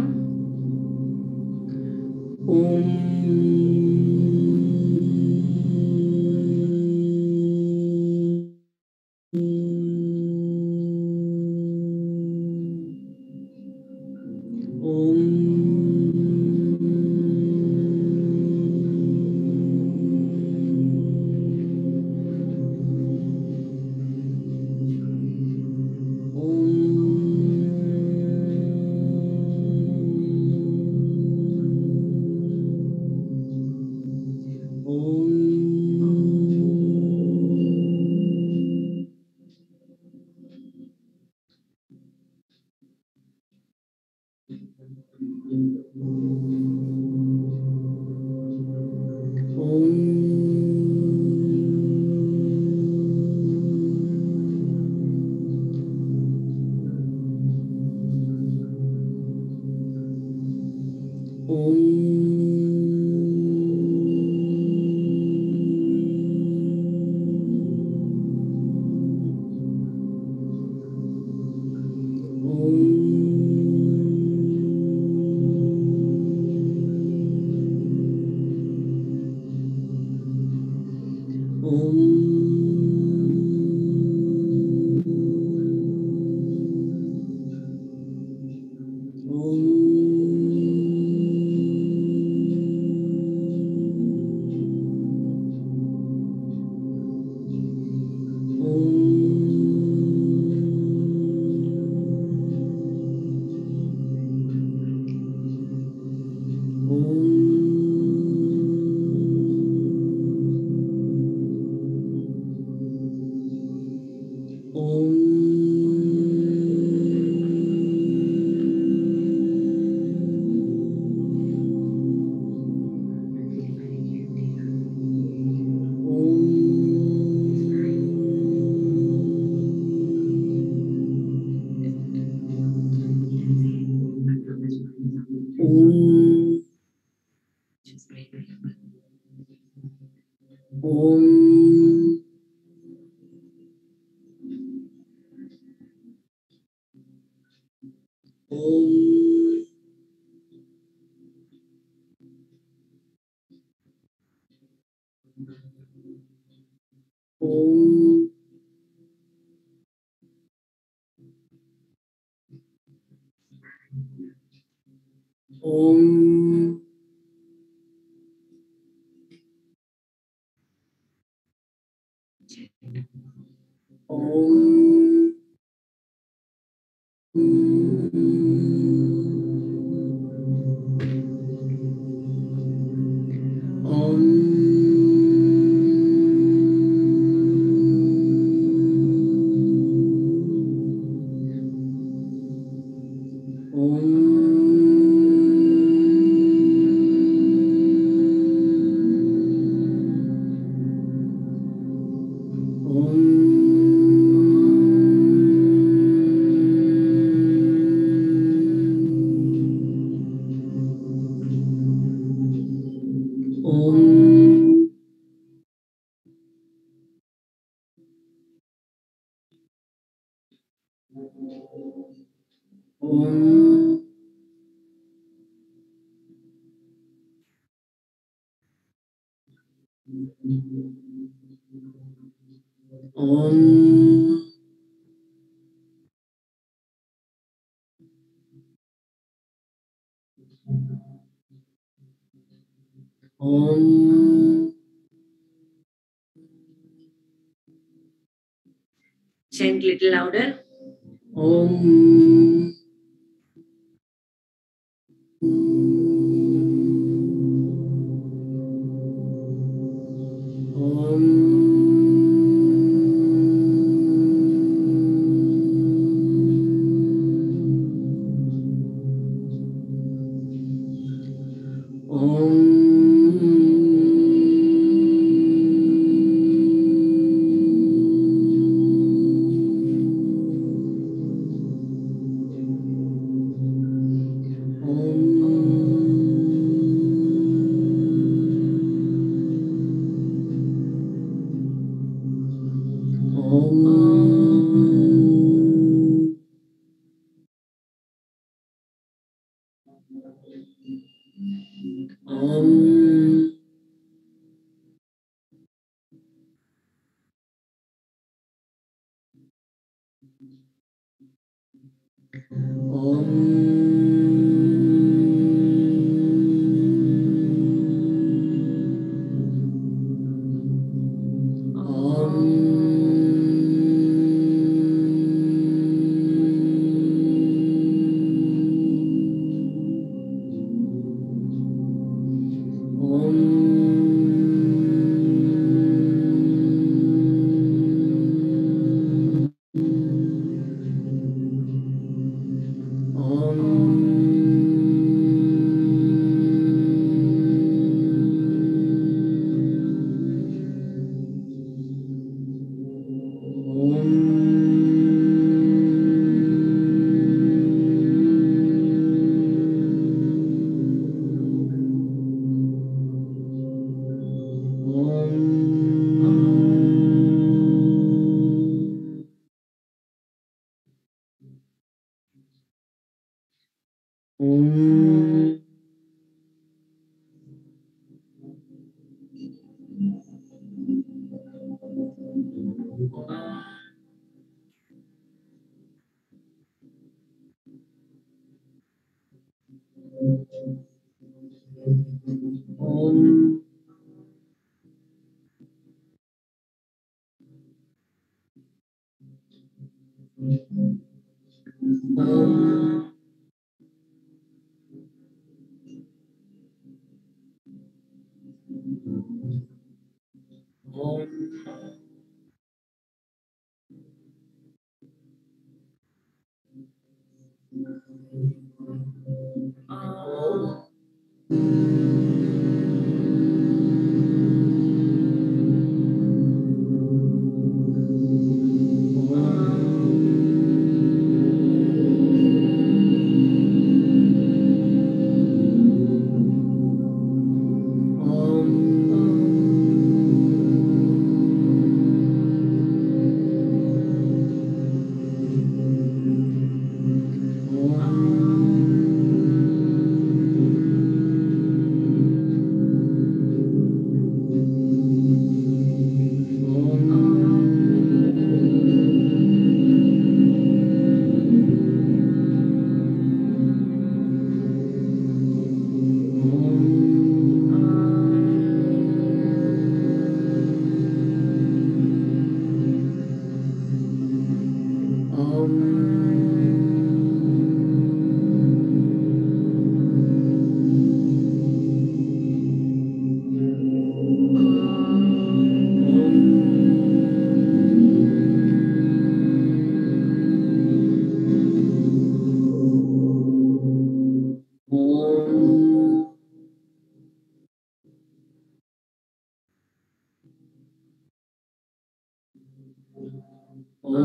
Chant little louder.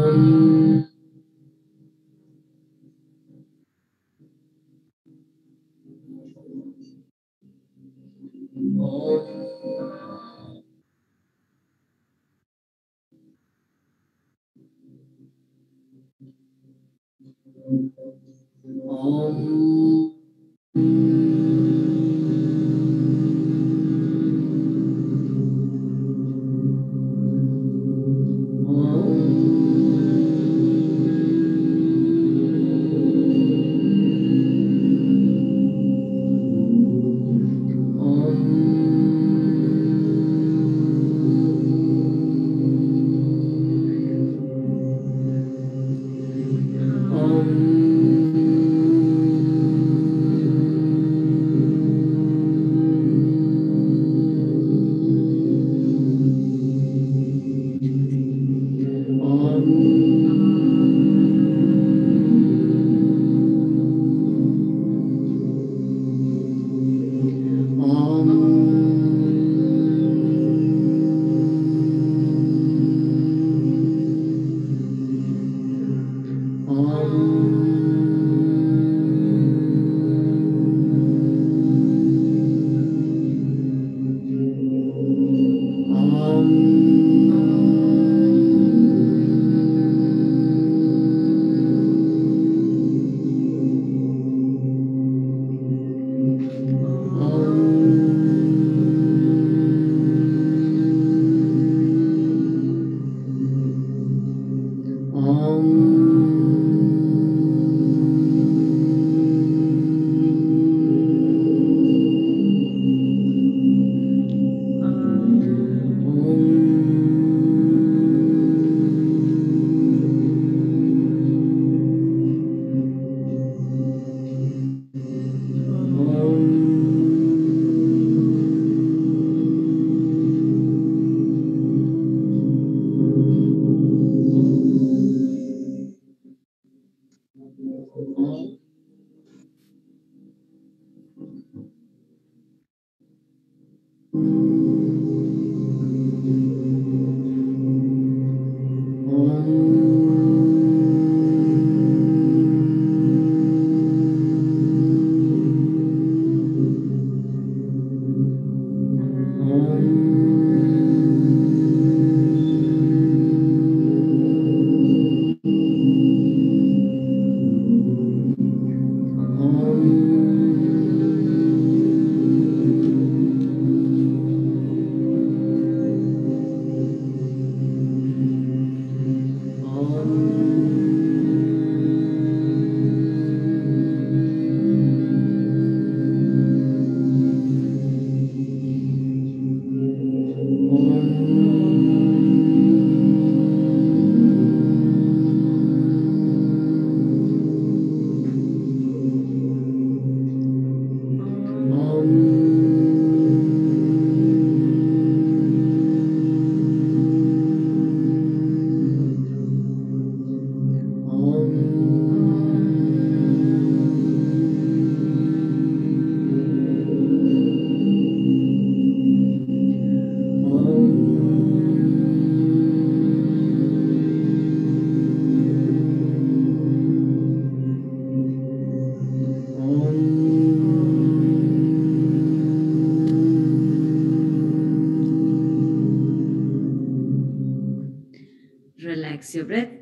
Relax your breath.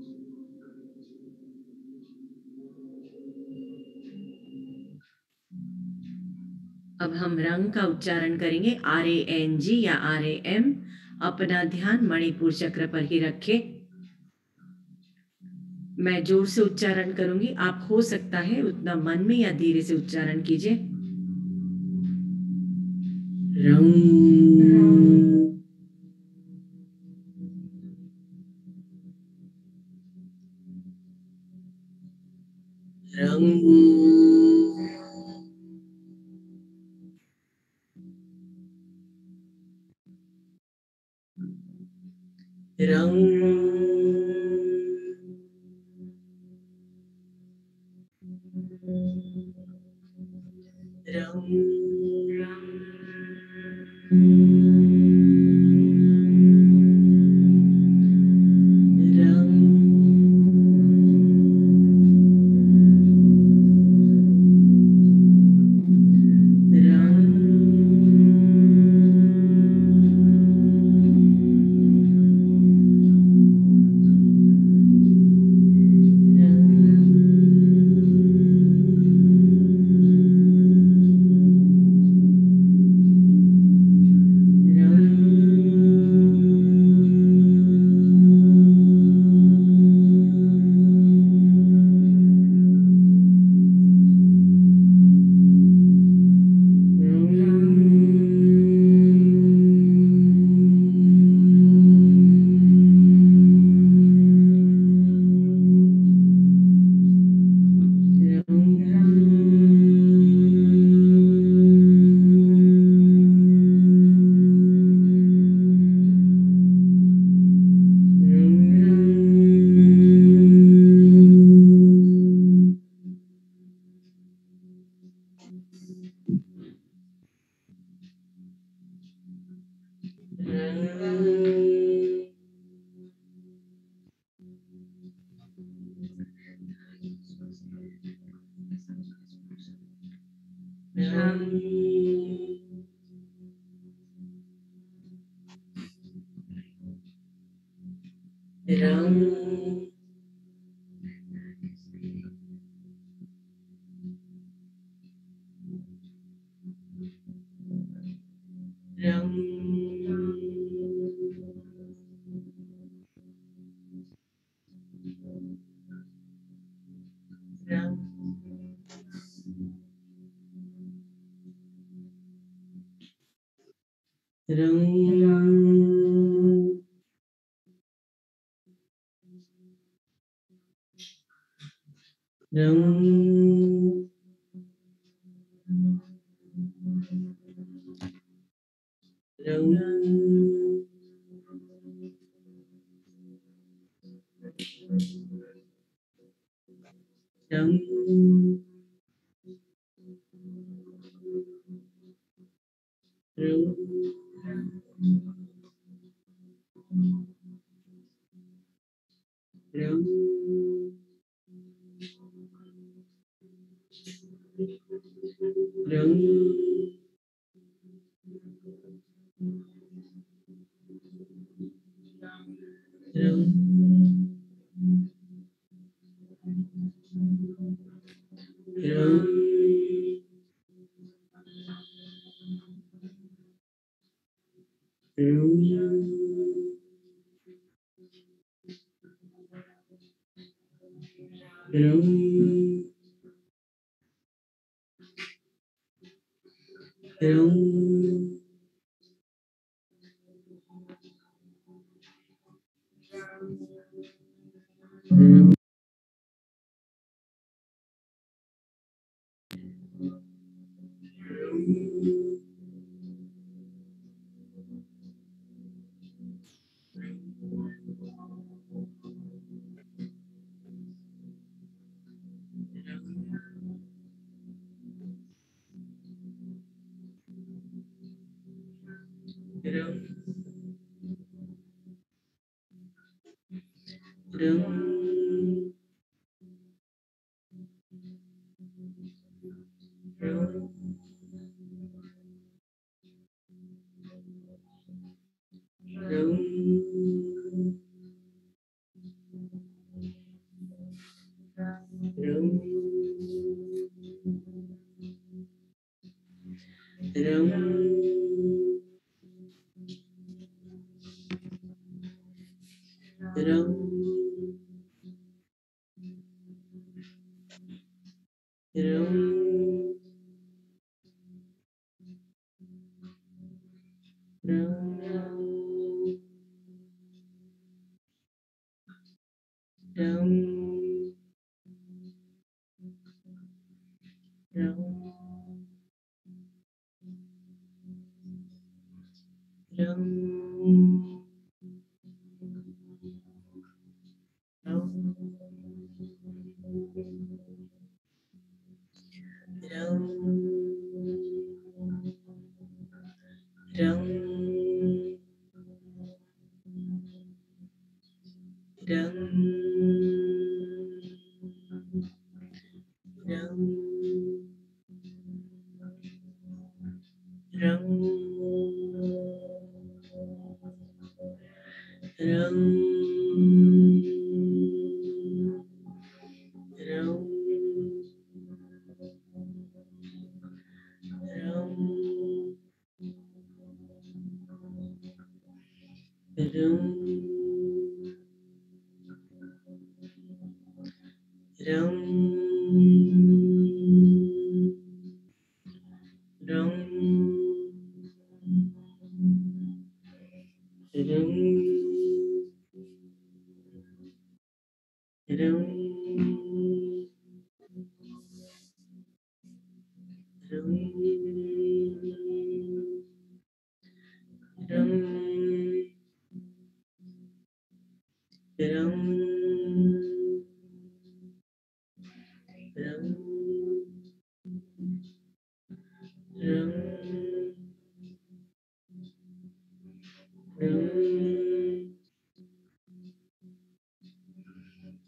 अब हम रंग का उच्चारण करेंगे RANG या RAM। अपना ध्यान मणिपुर चक्र पर ही रखें। मैं जोर से उच्चारण करूंगी, आप हो सकता है उतना मन में या धीरे से उच्चारण कीजिए। रंग, रंग, रंग, रंग,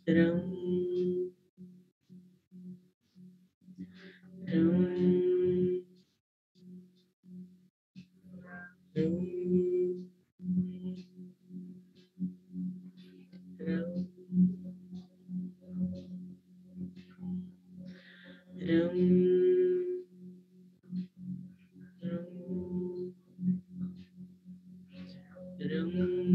rum, rum, rum, rum, rum,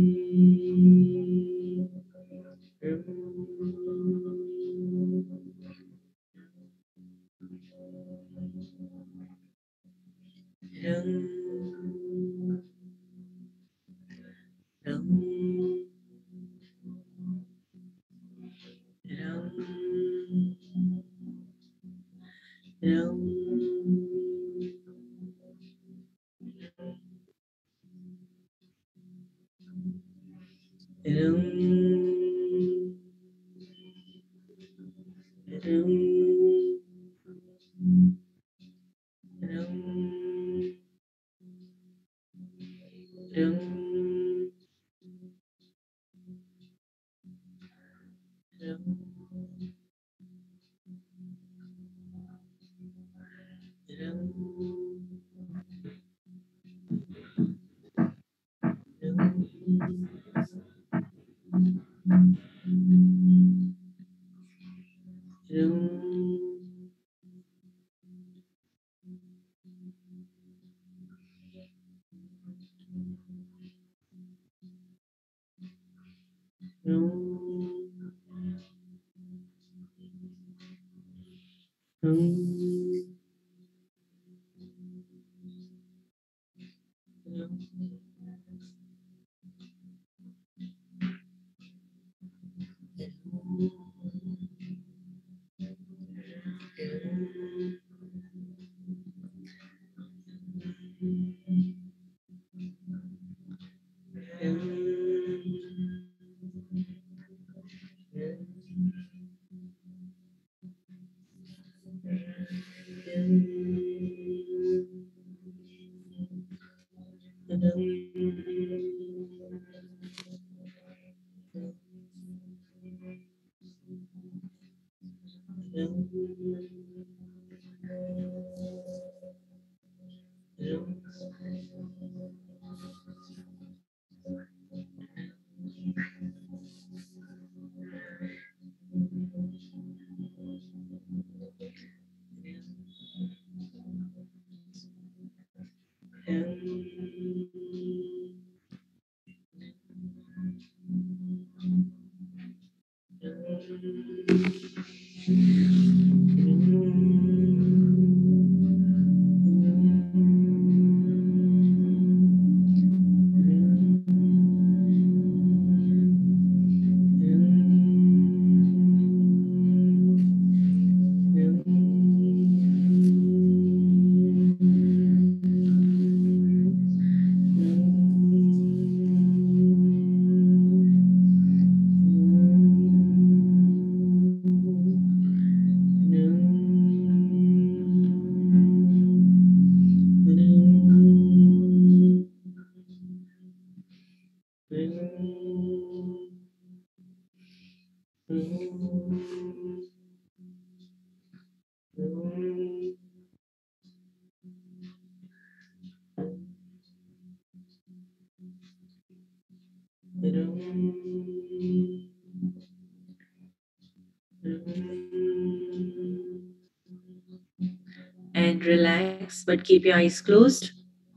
And relax, but keep your eyes closed.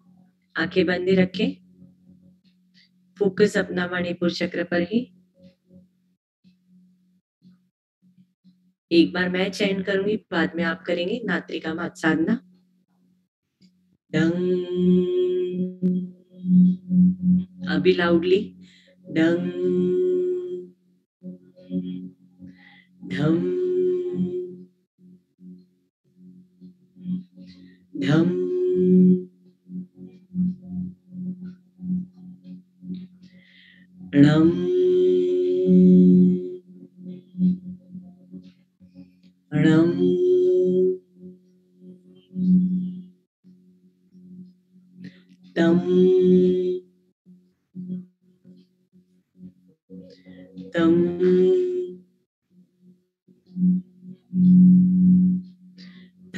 आंखें बंद ही रखें. फोकस अपना मणिपुर चक्र पर ही. एक बार मैं चयन करूंगी, बाद में आप करेंगे. नात्रिका मात साधना. डंग. अभी लाउडली. डंग. धम. धम. णम. णम. तम. तम.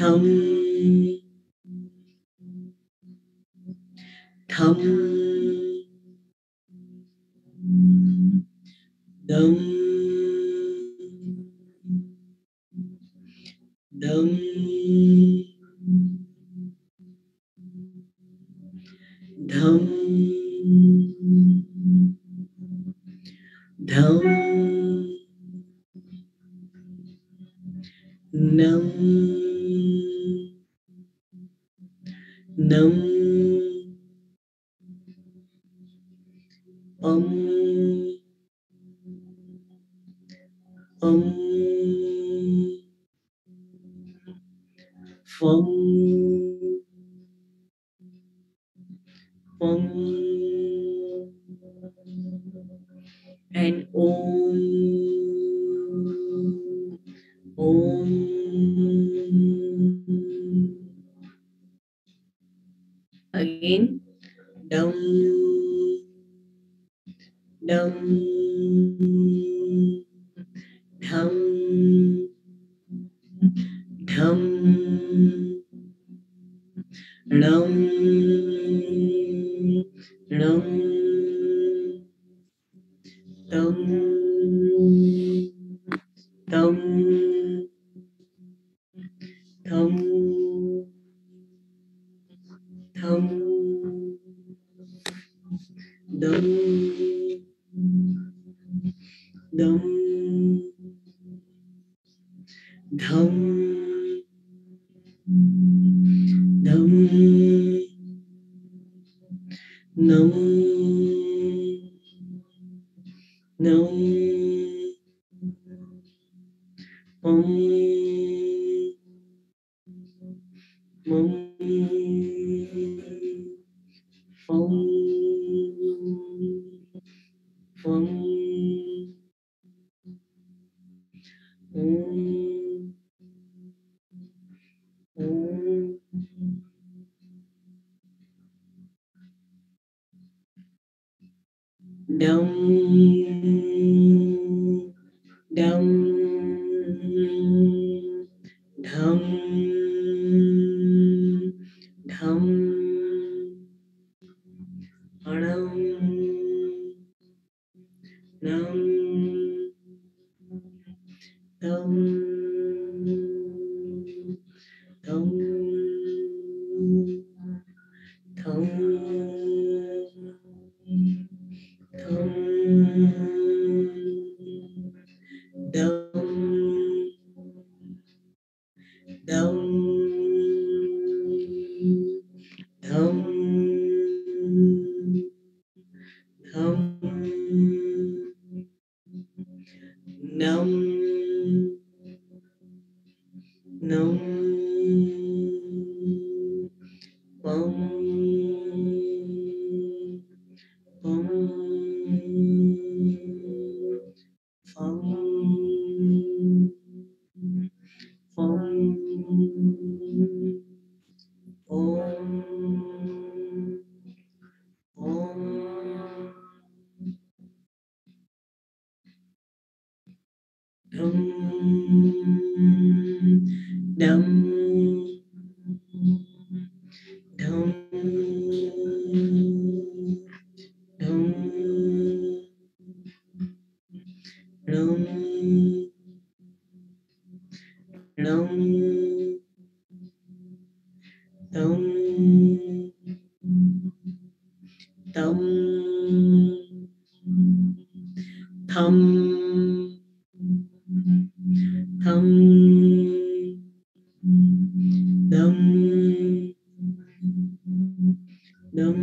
Tham. Tham. Dam. Dam. Dham. Dham. Nam. Nam. Om. Om. Fum. Fum. And Om. Om. Again. Dum. Dum. Dham. Dham. Ram. Ram. Tam. Tam. Tam. Tam. Dam. Dam. Dham. Dham. Nam. Nam. Om. Om. Om. Om. Om. Om. Dum. Dum. Dham. Dham. Ram. Nam. Tam. Tam. Tam. Tam. Dam. Dam. Dham. Dham. Nam. Nam. Pam. Pam. Pam. Pam. Om. Om. Dum. Dum. Dum. Dum. Dum. Dum. Dum. Dum. Tham. Tham. Dum. Dum.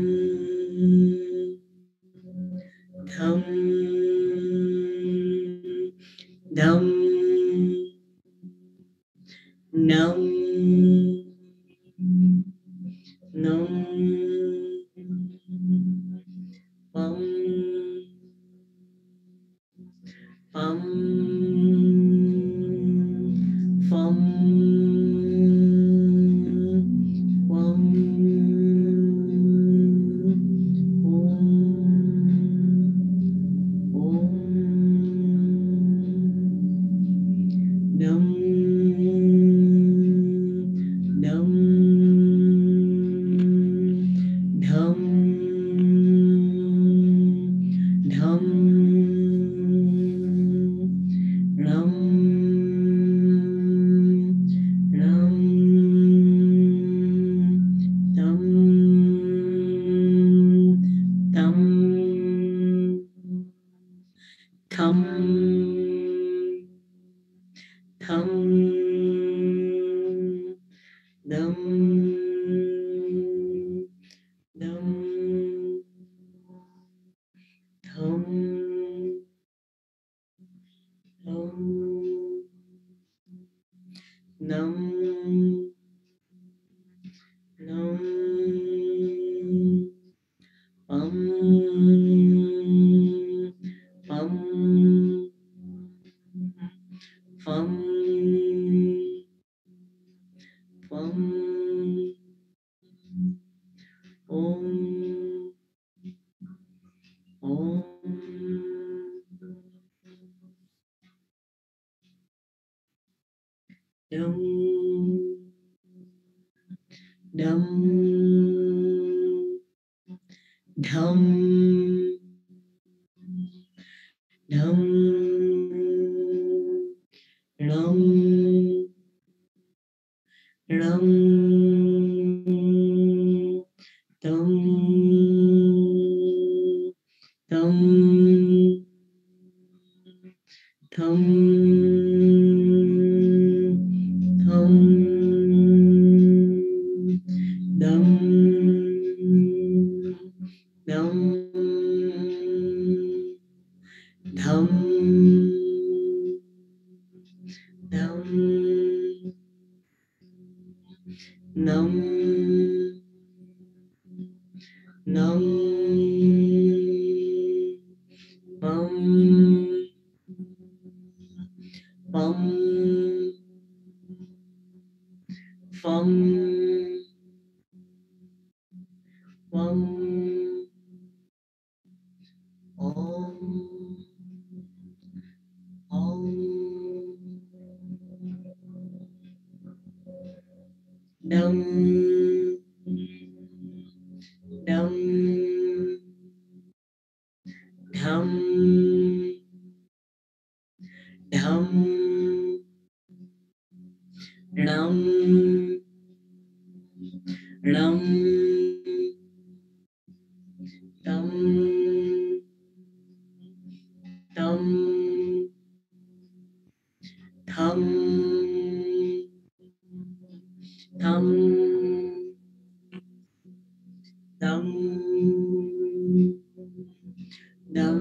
Tham. Dum. Nam. Nam. Pam. Pam. Pam. Pam. Om. Om. Nam. Dham, dam, dam, dham, dam, nam, nam, pam, pam, pam, pam, om, om, dam, dam, dham, dham, ram, ram, tam, tam, tham, tham, dam, dam, dham, dham, nam, nam, pam, pam, pam, pam, om, om, dam, dam, dham, dham, ram, ram, tam, tam, tham, tham, dam, dam,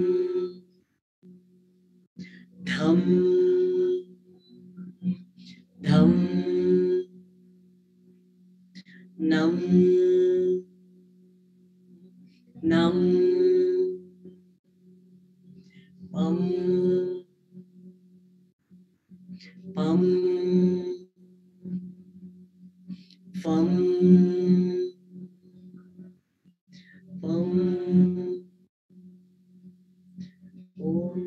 dham, dham, nam, nam, pam, pam, pam, pam, om,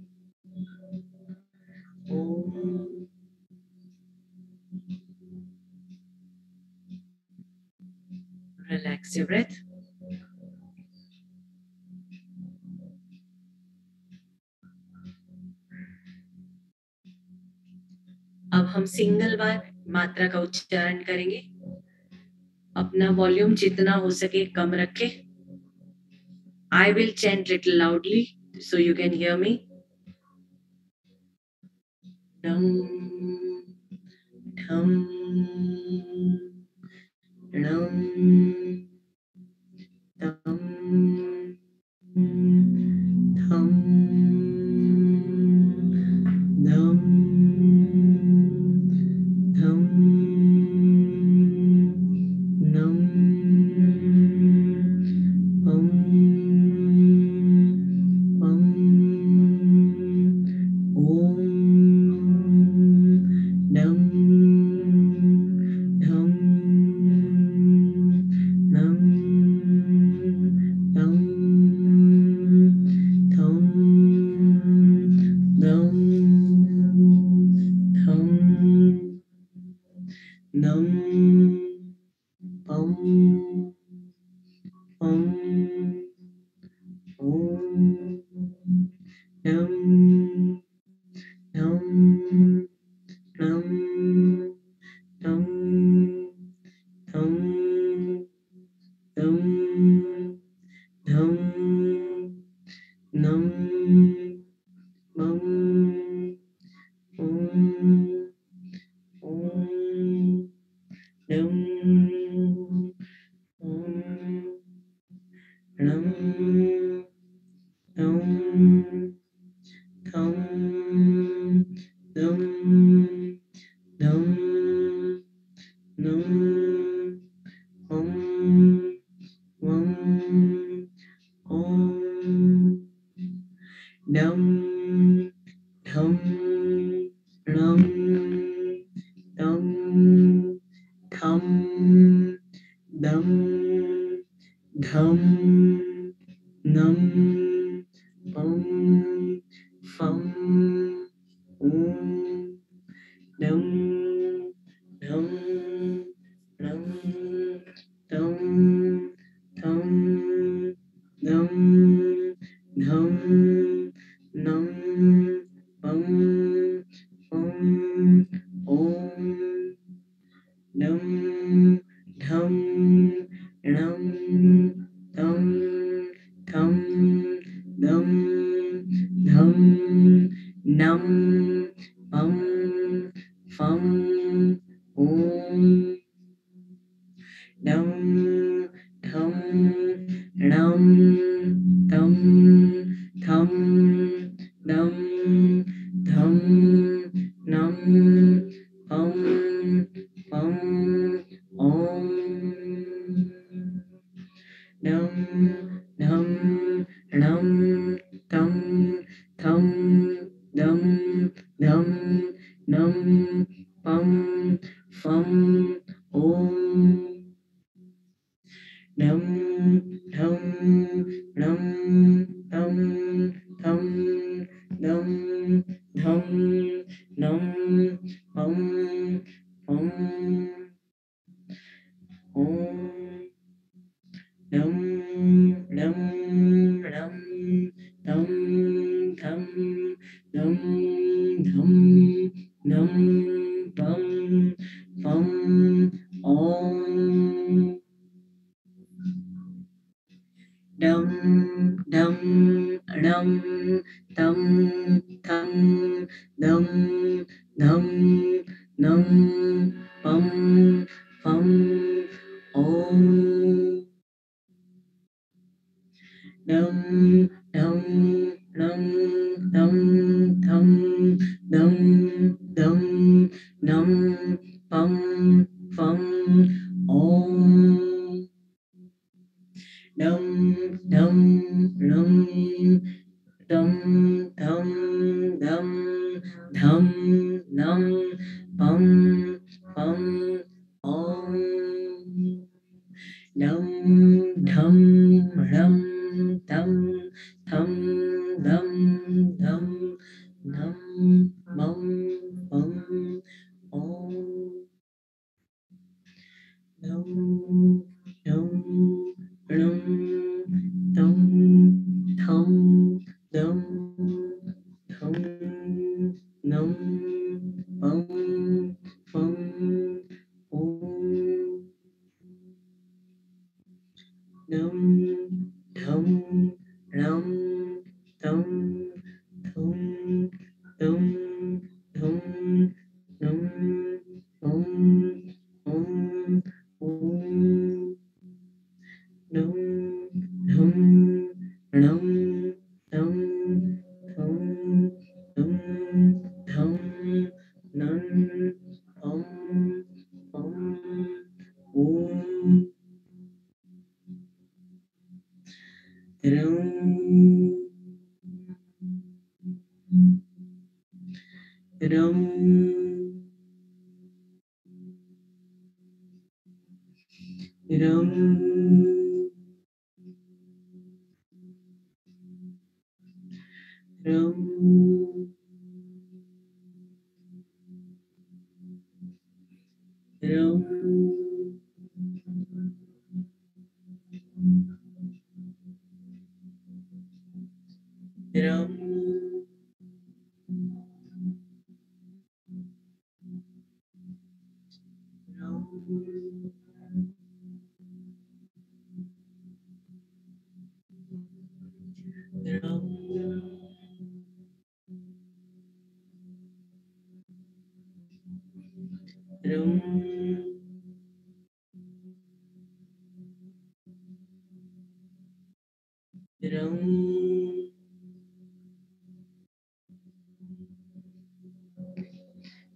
om. Relax your breath. अब हम single बार मात्रा का उच्चारण करेंगे. अपना volume जितना हो सके कम रखें. I will chant little loudly so you can hear me. Dam, dham, ram, tam, dham, dam, dham, nam, pam, pam, om, dam, dham, nam, dam, tham, dam, tham, nam, pam, pam, om, dam, dham, nam, dam, tham, dam, dham, nam, pam, om. dum dum num om vam om dum dhum ram dum tham dum dham nam pam pham om dum dhum ram dum tham dum dham nam pam pham om dum dham ram tam tham dum dham nam pam pham om dum dham ram tam tham dum dham nam pam pham om dum dham ram tam tham dum dham nam pam pham om dum dham ram tam tham dum dham nam pam pham om dum dum ram tam tham dum dham nam pam pham om dum dum ram tam tham dum dham nam pam pham om dum dum ram tam tham dum dham nam pam pham om dum dum ram tam tham dum dham nam pam pham om dum dham ram tam tham dum dham nam pam pham om dum dum ram tam tham dum dham nam pam pham om dum dham ram tam tham dum dham nam pam pham om dum dham ram tam tham dum dham nam pam pham om ram ram ram ram ram ram ram ram ram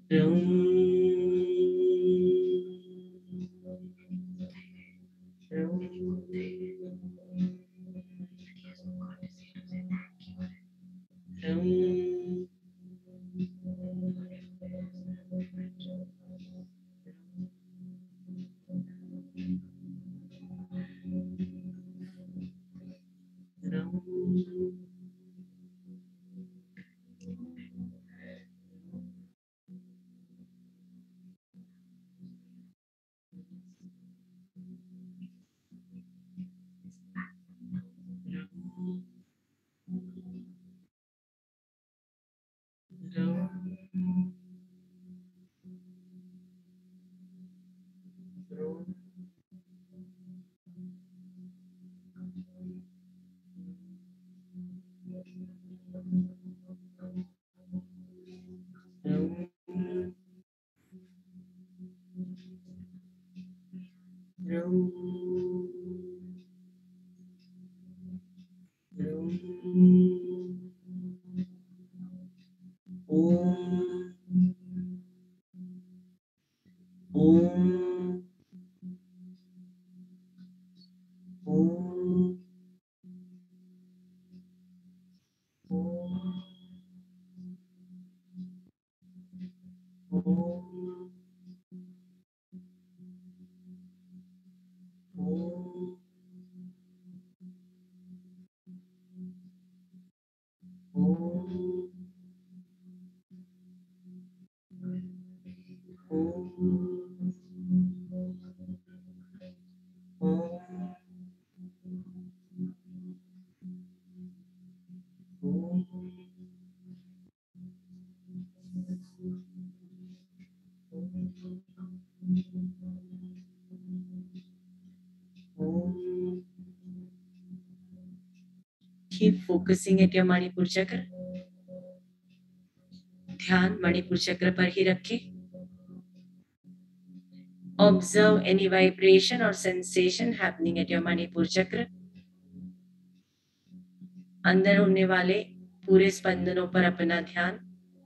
Keep focusing at your Manipur chakra. ध्यान मणिपुर चक्र पर ही रखें. Observe any vibration or sensation happening at your Manipur chakra. अंदर होने वाले पूरे स्पंदनों पर अपना ध्यान.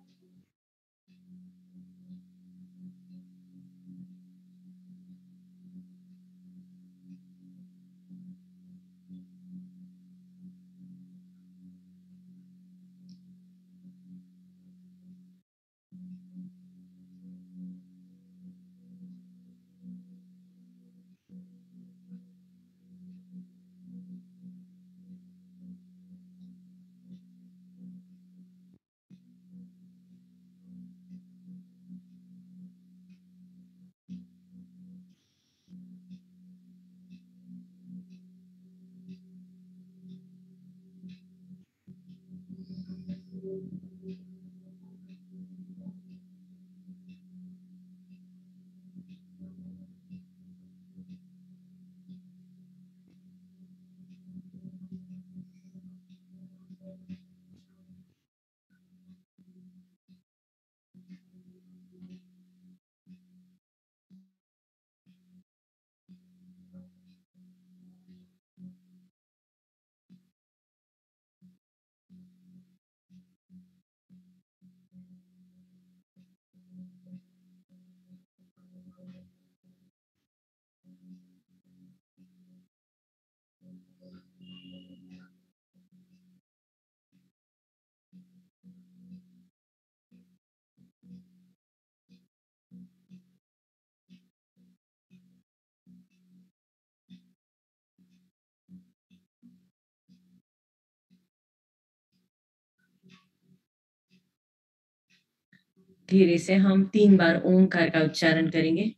धीरे से हम 3 बार ओंकार का उच्चारण करेंगे.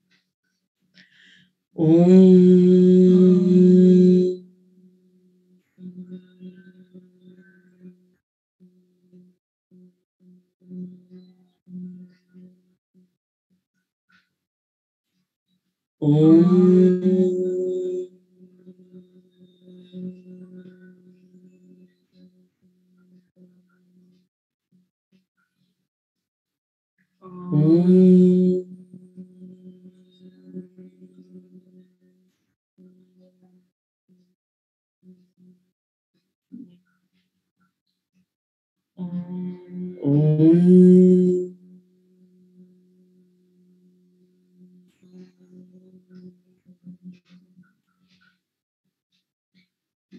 ओम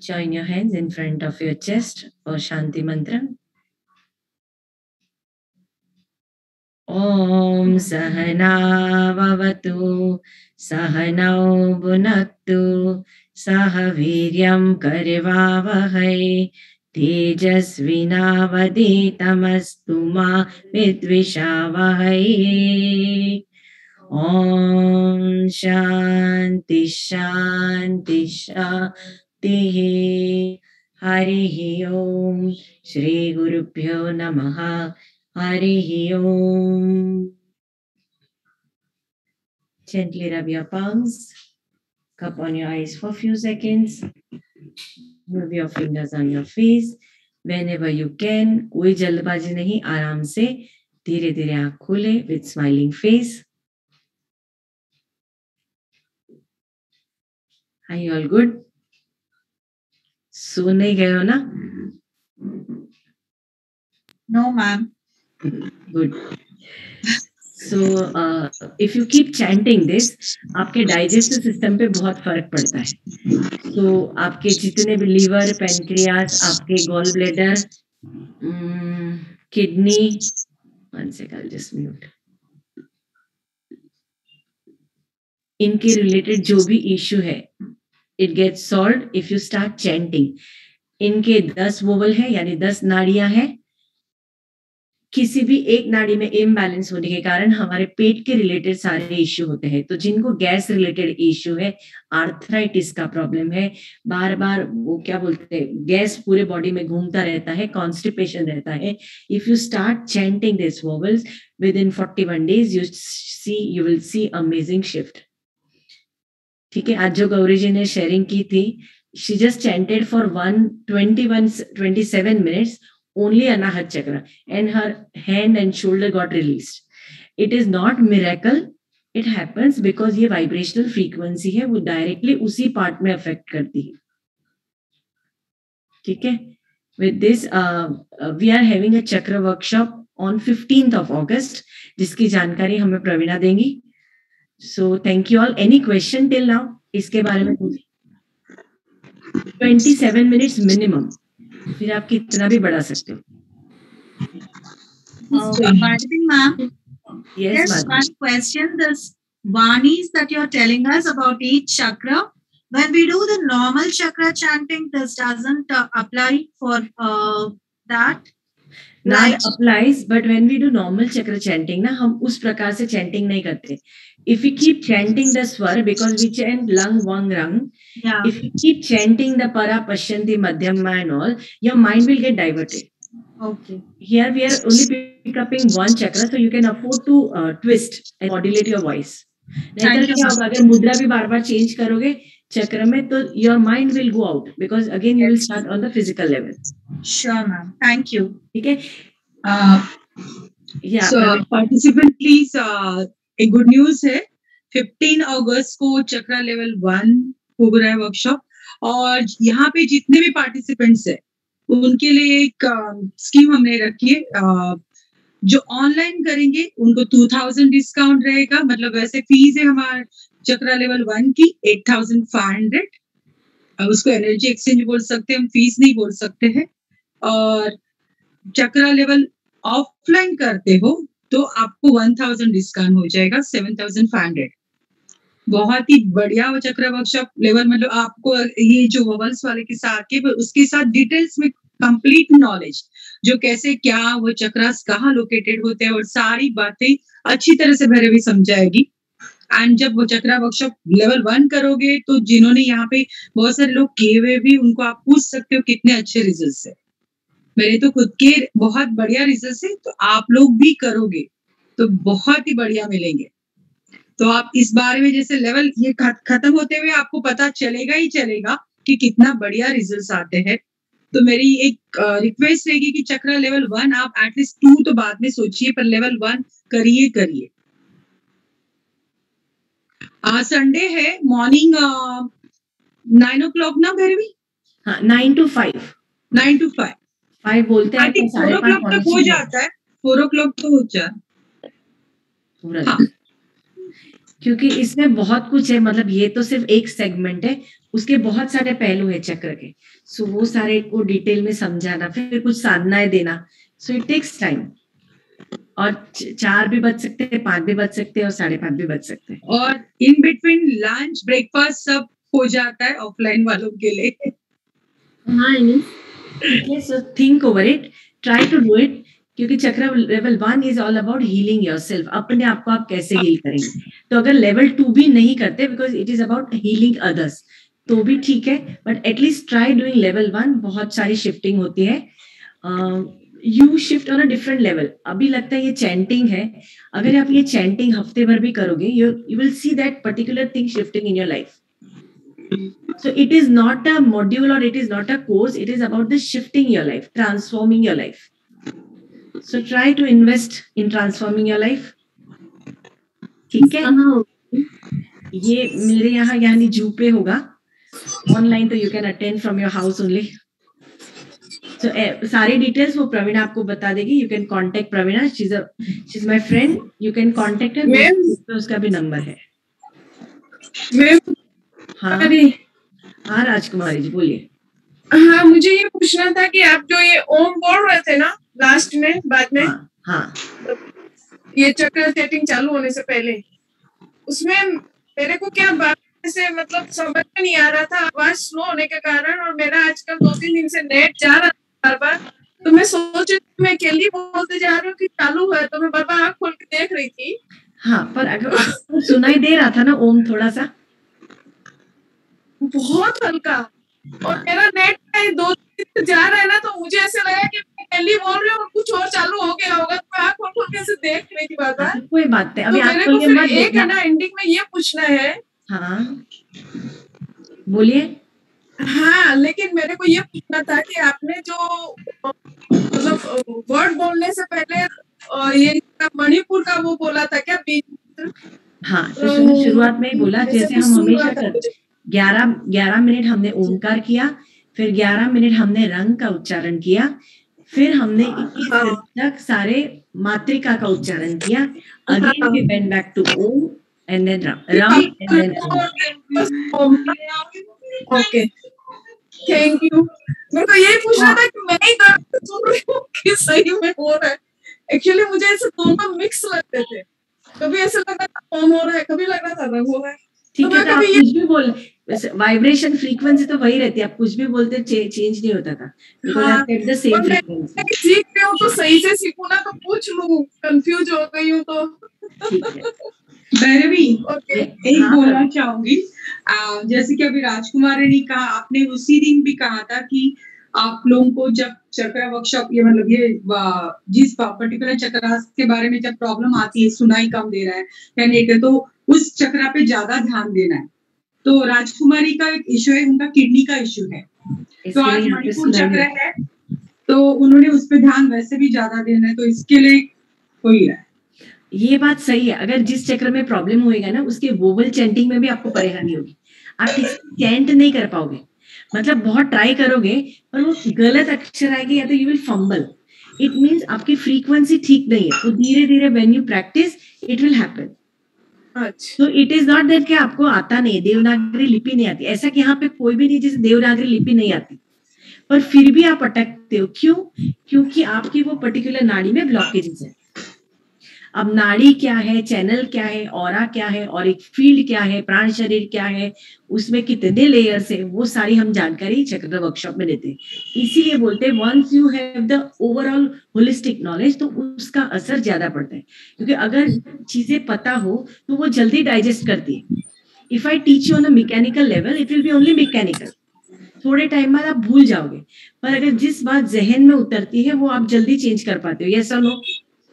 Join your hands in front of your chest for Shanti Mantra. Om Sahana Vavatu Sahanau Bhunaktu Saha Viryam Karivavahai Tejasvinavaditamastu ma Vidvishavahai. Om Shanti Shanti Shanti. Harihi Om. Shri Gurubhyo Namaha. Harihi Om. Gently rub your palms. Cup on your eyes for a few seconds. Move your fingers on your face. Whenever you can. कोई जल्दबाजी नहीं, आराम से धीरे धीरे आँख खोले with smiling face. Are you all good? सो नहीं गए हो ना? No, ma'am. Good. So if you keep chanting this, आपके digestive system पे बहुत फर्क पड़ता है. So आपके जितने भी liver, pancreas, आपके gallbladder, kidney, one second, I'll just mute. इनके related जो भी issue है, it gets solved if you start chanting. इनके 10 वोवल है, यानी 10 नाड़ियां हैं. किसी भी एक नाड़ी में इम्बैलेंस होने के कारण हमारे पेट के रिलेटेड सारे इश्यू होते हैं. तो जिनको गैस रिलेटेड इश्यू है, आर्थराइटिस का प्रॉब्लम है, बार बार वो क्या बोलते हैं, गैस पूरे बॉडी में घूमता रहता है, कॉन्स्टिपेशन रहता है, if you start chanting this vowels with in 41 days you will see amazing shift. ठीक है. आज जो गौरी जी ने शेयरिंग की थी, she just chanted for 27 minutes only Anahat chakra, and her hand and shoulder got released. It is not miracle, it happens because ये vibrational frequency है, वो directly उसी part में affect करती है. ठीक है. With this we are having a chakra workshop on 15th of August, जिसकी जानकारी हमें प्रवीणा देंगी. So thank you all. Any question till now? इसके बारे में 27 minutes minimum. फिर आप कितना भी बढ़ा सकते हो. Madhuri, ma'am. Yes, Yes, Madhuri. one question. This Vanis that you're telling us about each chakra, when we do the normal chakra chanting, this doesn't apply for that. Not applies, but when we do normal chakra chanting, ना हम उस प्रकार से chanting नहीं करते. If we keep chanting the swar, because we chant lang, wang, rang, Yeah. if you keep chanting the para, pashyanti, madhyama and all, your mind will get diverted. Okay. Here we are only pick upping one chakra, so you can afford to twist and modulate your voice. नहीं तो क्या होगा, अगर मुद्रा भी बार बार change करोगे चक्र में, तो your mind will go out, because again you will start on the physical level. Sure, ma'am. Thank you. ठीक है. Yeah. So participant please, एक गुड न्यूज है, 15 अगस्त को चक्रा लेवल 1 हो रहा है वर्कशॉप, और यहाँ पे जितने भी पार्टिसिपेंट्स है उनके लिए एक स्कीम हमने रखी है. जो ऑनलाइन करेंगे उनको 2000 डिस्काउंट रहेगा. मतलब वैसे फीस है हमारे चक्रा लेवल 1 की 8500. अब उसको एनर्जी एक्सचेंज बोल सकते हैं, हम फीस नहीं बोल सकते हैं. और चक्रा लेवल ऑफलाइन करते हो तो आपको 1000 डिस्काउंट हो जाएगा, 7500. बहुत ही बढ़िया वो चक्र वर्कशॉप लेवल. मतलब आपको ये जो वोवल्स वाले के साथ के उसके साथ डिटेल्स में कंप्लीट नॉलेज, जो कैसे क्या वो चक्रास कहाँ लोकेटेड होते हैं और सारी बातें अच्छी तरह से भैरवी समझाएगी. एंड जब वो चक्रा वर्कशॉप लेवल 1 करोगे तो जिन्होंने यहाँ पे बहुत सारे लोग किए हुए भी, उनको आप पूछ सकते हो कितने अच्छे रिजल्ट्स है. मेरे तो खुद के बहुत बढ़िया रिजल्ट्स है, तो आप लोग भी करोगे तो बहुत ही बढ़िया मिलेंगे. तो आप इस बारे में जैसे लेवल ये खत्म होते हुए आपको पता चलेगा ही चलेगा कि कितना बढ़िया रिजल्ट्स आते हैं. तो मेरी एक रिक्वेस्ट रहेगी कि चक्रा लेवल 1 आप एटलीस्ट 2 तो बाद में सोचिए, पर लेवल 1 करिए. संडे है, मॉर्निंग 9 o'clock ना भैरवी? हाँ, 9 to 5. 9 to 5. 5 बोलते हैं. आई थिंक 4 o'clock तक हो जाता है. 4 o'clock तो हो जाए. पूरा. हाँ. क्योंकि इसमें बहुत कुछ है, मतलब ये तो सिर्फ एक सेगमेंट है, उसके बहुत सारे पहलू है चक्र के। सो वो सारे को डिटेल में समझाना, फिर कुछ साधनाएं देना, सो इट टेक्स टाइम। और 4 भी बज सकते हैं, 5 भी बज सकते हैं, और 5:30 भी बज सकते हैं। और इन बिटवीन लंच ब्रेकफास्ट सब हो जाता है ऑफलाइन वालों के लिए। हाँ नहीं so think over it, try to do it, क्योंकि chakra level 1 is all about healing yourself. अपने आप को आप कैसे हील करेंगे। तो अगर लेवल 2 भी नहीं करते, because it is about healing others, तो भी ठीक है, but at least try doing level 1। बहुत सारी शिफ्टिंग होती है, you shift on a different level. अभी लगता है ये चैंटिंग है, अगर आप ये चैंटिंग हफ्ते भर भी करोगे, you will see that particular thing shifting in your life. So it is not a module or it is not a course, it is about the shifting your life, transforming your life. So try to invest in transforming your life. ठीक है, ये मेरे यहाँ यानी जू पे होगा online, तो you can attend from your house only. So सारी डिटेल्स वो प्रवीणा आपको बता देगी। You can contact Praveena, she is my friend, you can contact her, उसका भी नंबर है। हाँ हाँ राजकुमारी जी बोलिए। हाँ, मुझे ये पूछना था कि आप जो ये ओम बोल रहे थे ना लास्ट में, बाद में, हाँ ये चक्र सेटिंग चालू होने से पहले, उसमें मेरे को क्या बात से मतलब समझ में नहीं आ रहा था, आवाज स्लो होने के कारण, और मेरा आजकल 2-3 दिन से नेट जा रहा था बार बार, तो मैं सोच रही थी मैं अकेली बोलते जा रही हूँ कि चालू है, तो मैं बार बार आँख खोल के देख रही थी। हाँ, पर अगर आपको सुनाई दे रहा था ना ओम थोड़ा सा, बहुत हल्का, और मेरा नेट 2-3 दिन जा रहा है ना, तो मुझे ऐसे लगा कि मैं अकेली बोल रही हूँ और कुछ और चालू हो गया होगा, तो मैं आँख खोल के ऐसे देख रही थी बार बार। कोई बात नहीं, अभी तो मेरे को फिर एक है ना एंडिंग में ये पूछना है। हाँ बोलिए। हाँ, लेकिन मेरे को ये पूछना था कि आपने जो मतलब वर्ड बोलने से पहले ये मणिपुर का वो बोला था क्या बीच? हाँ, तो शुरुआत में ही बोला, जैसे हम हमेशा करते 11 मिनट हमने ओमकार किया, फिर 11 मिनट हमने रंग का उच्चारण किया, फिर हमने 21 मिनट तक सारे मात्रिका का उच्चारण किया। Again we went back to Om and then ram and then okay, thank you. मेरे को यही पूछना था कि मैं ही सुन रही हूँ कि सही में हो रहा है। एक्चुअली मुझे ऐसे दोनों मिक्स लगते थे, कभी ऐसे लग रहा था ओम हो रहा है, कभी लग रहा था रंग हो रहा है। ठीक है, तो आप कुछ भी बोल, वाइब्रेशन फ्रीक्वेंसी तो वही रहती है, आप कुछ भी बोलते चेंज नहीं होता था, बिकॉज़ आप एट द सेम फ्रीक्वेंसी। सीख रही हूँ तो सही से सीखूं ना, तो पूछ लूं, कंफ्यूज हो गई हूँ तो। ठीक है, भैरवी एक बोलना चाहूंगी, जैसे कि अभी राजकुमारी ने कहा, आपने उसी दिन भी कहा था कि आप लोगों को जब चक्र वर्कशॉप, ये मतलब ये जिस पर्टिकुलर चक्र के बारे में जब प्रॉब्लम आती है, सुनाई कम दे रहा है या नहीं, तो उस चक्र पे ज्यादा ध्यान देना है। तो राजकुमारी का एक इश्यू है, उनका किडनी का इश्यू है, तो आज मणिपुर चक्र है, तो उन्होंने उस पर ध्यान वैसे भी ज्यादा देना है, तो इसके लिए हो ही रहा है। ये बात सही है, अगर जिस चक्र में प्रॉब्लम होएगा ना, उसके वोवल चैंटिंग में भी आपको परेशानी होगी, आप ठीक से चैंट नहीं कर पाओगे, मतलब बहुत ट्राई करोगे पर वो गलत अक्षर आएगी, या तो you will fumble. It means आपकी फ्रीक्वेंसी ठीक नहीं है, तो धीरे धीरे when you practice it will happen. तो इट इज नॉट दैट कि आपको आता नहीं, देवनागरी लिपि नहीं आती, ऐसा कि यहाँ पे कोई भी नहीं जिसे देवनागरी लिपि नहीं आती, पर फिर भी आप अटकते हो। क्यों? क्योंकि आपकी वो पर्टिकुलर नाड़ी में ब्लॉकेजेस है। अब नाड़ी क्या है, चैनल क्या है, ऑरा क्या है, और एक फील्ड क्या है, प्राण शरीर क्या है, उसमें कितने लेयर्स है, वो सारी हम जानकारी चक्र वर्कशॉप में देते हैं। इसीलिए बोलते हैं once you have the overall holistic knowledge, तो उसका असर ज्यादा पड़ता है, क्योंकि अगर चीजें पता हो तो वो जल्दी डाइजेस्ट करती है। If I teach you on a mechanical level, it will be only mechanical, थोड़े टाइम बाद आप भूल जाओगे, पर अगर जिस बात जहन में उतरती है वो आप जल्दी चेंज कर पाते हो। यस और no?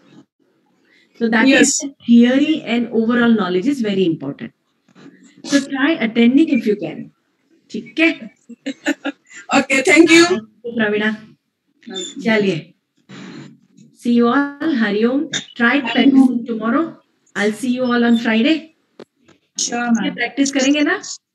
So that is theory and overall knowledge is very important. So try attending if you can. ठीक है? Okay, thank you. प्रवीणा, चलिए. See you all. Hari Om. Try practicing tomorrow. I'll see you all on Friday. Sure, ma'am. Practice करेंगे ना?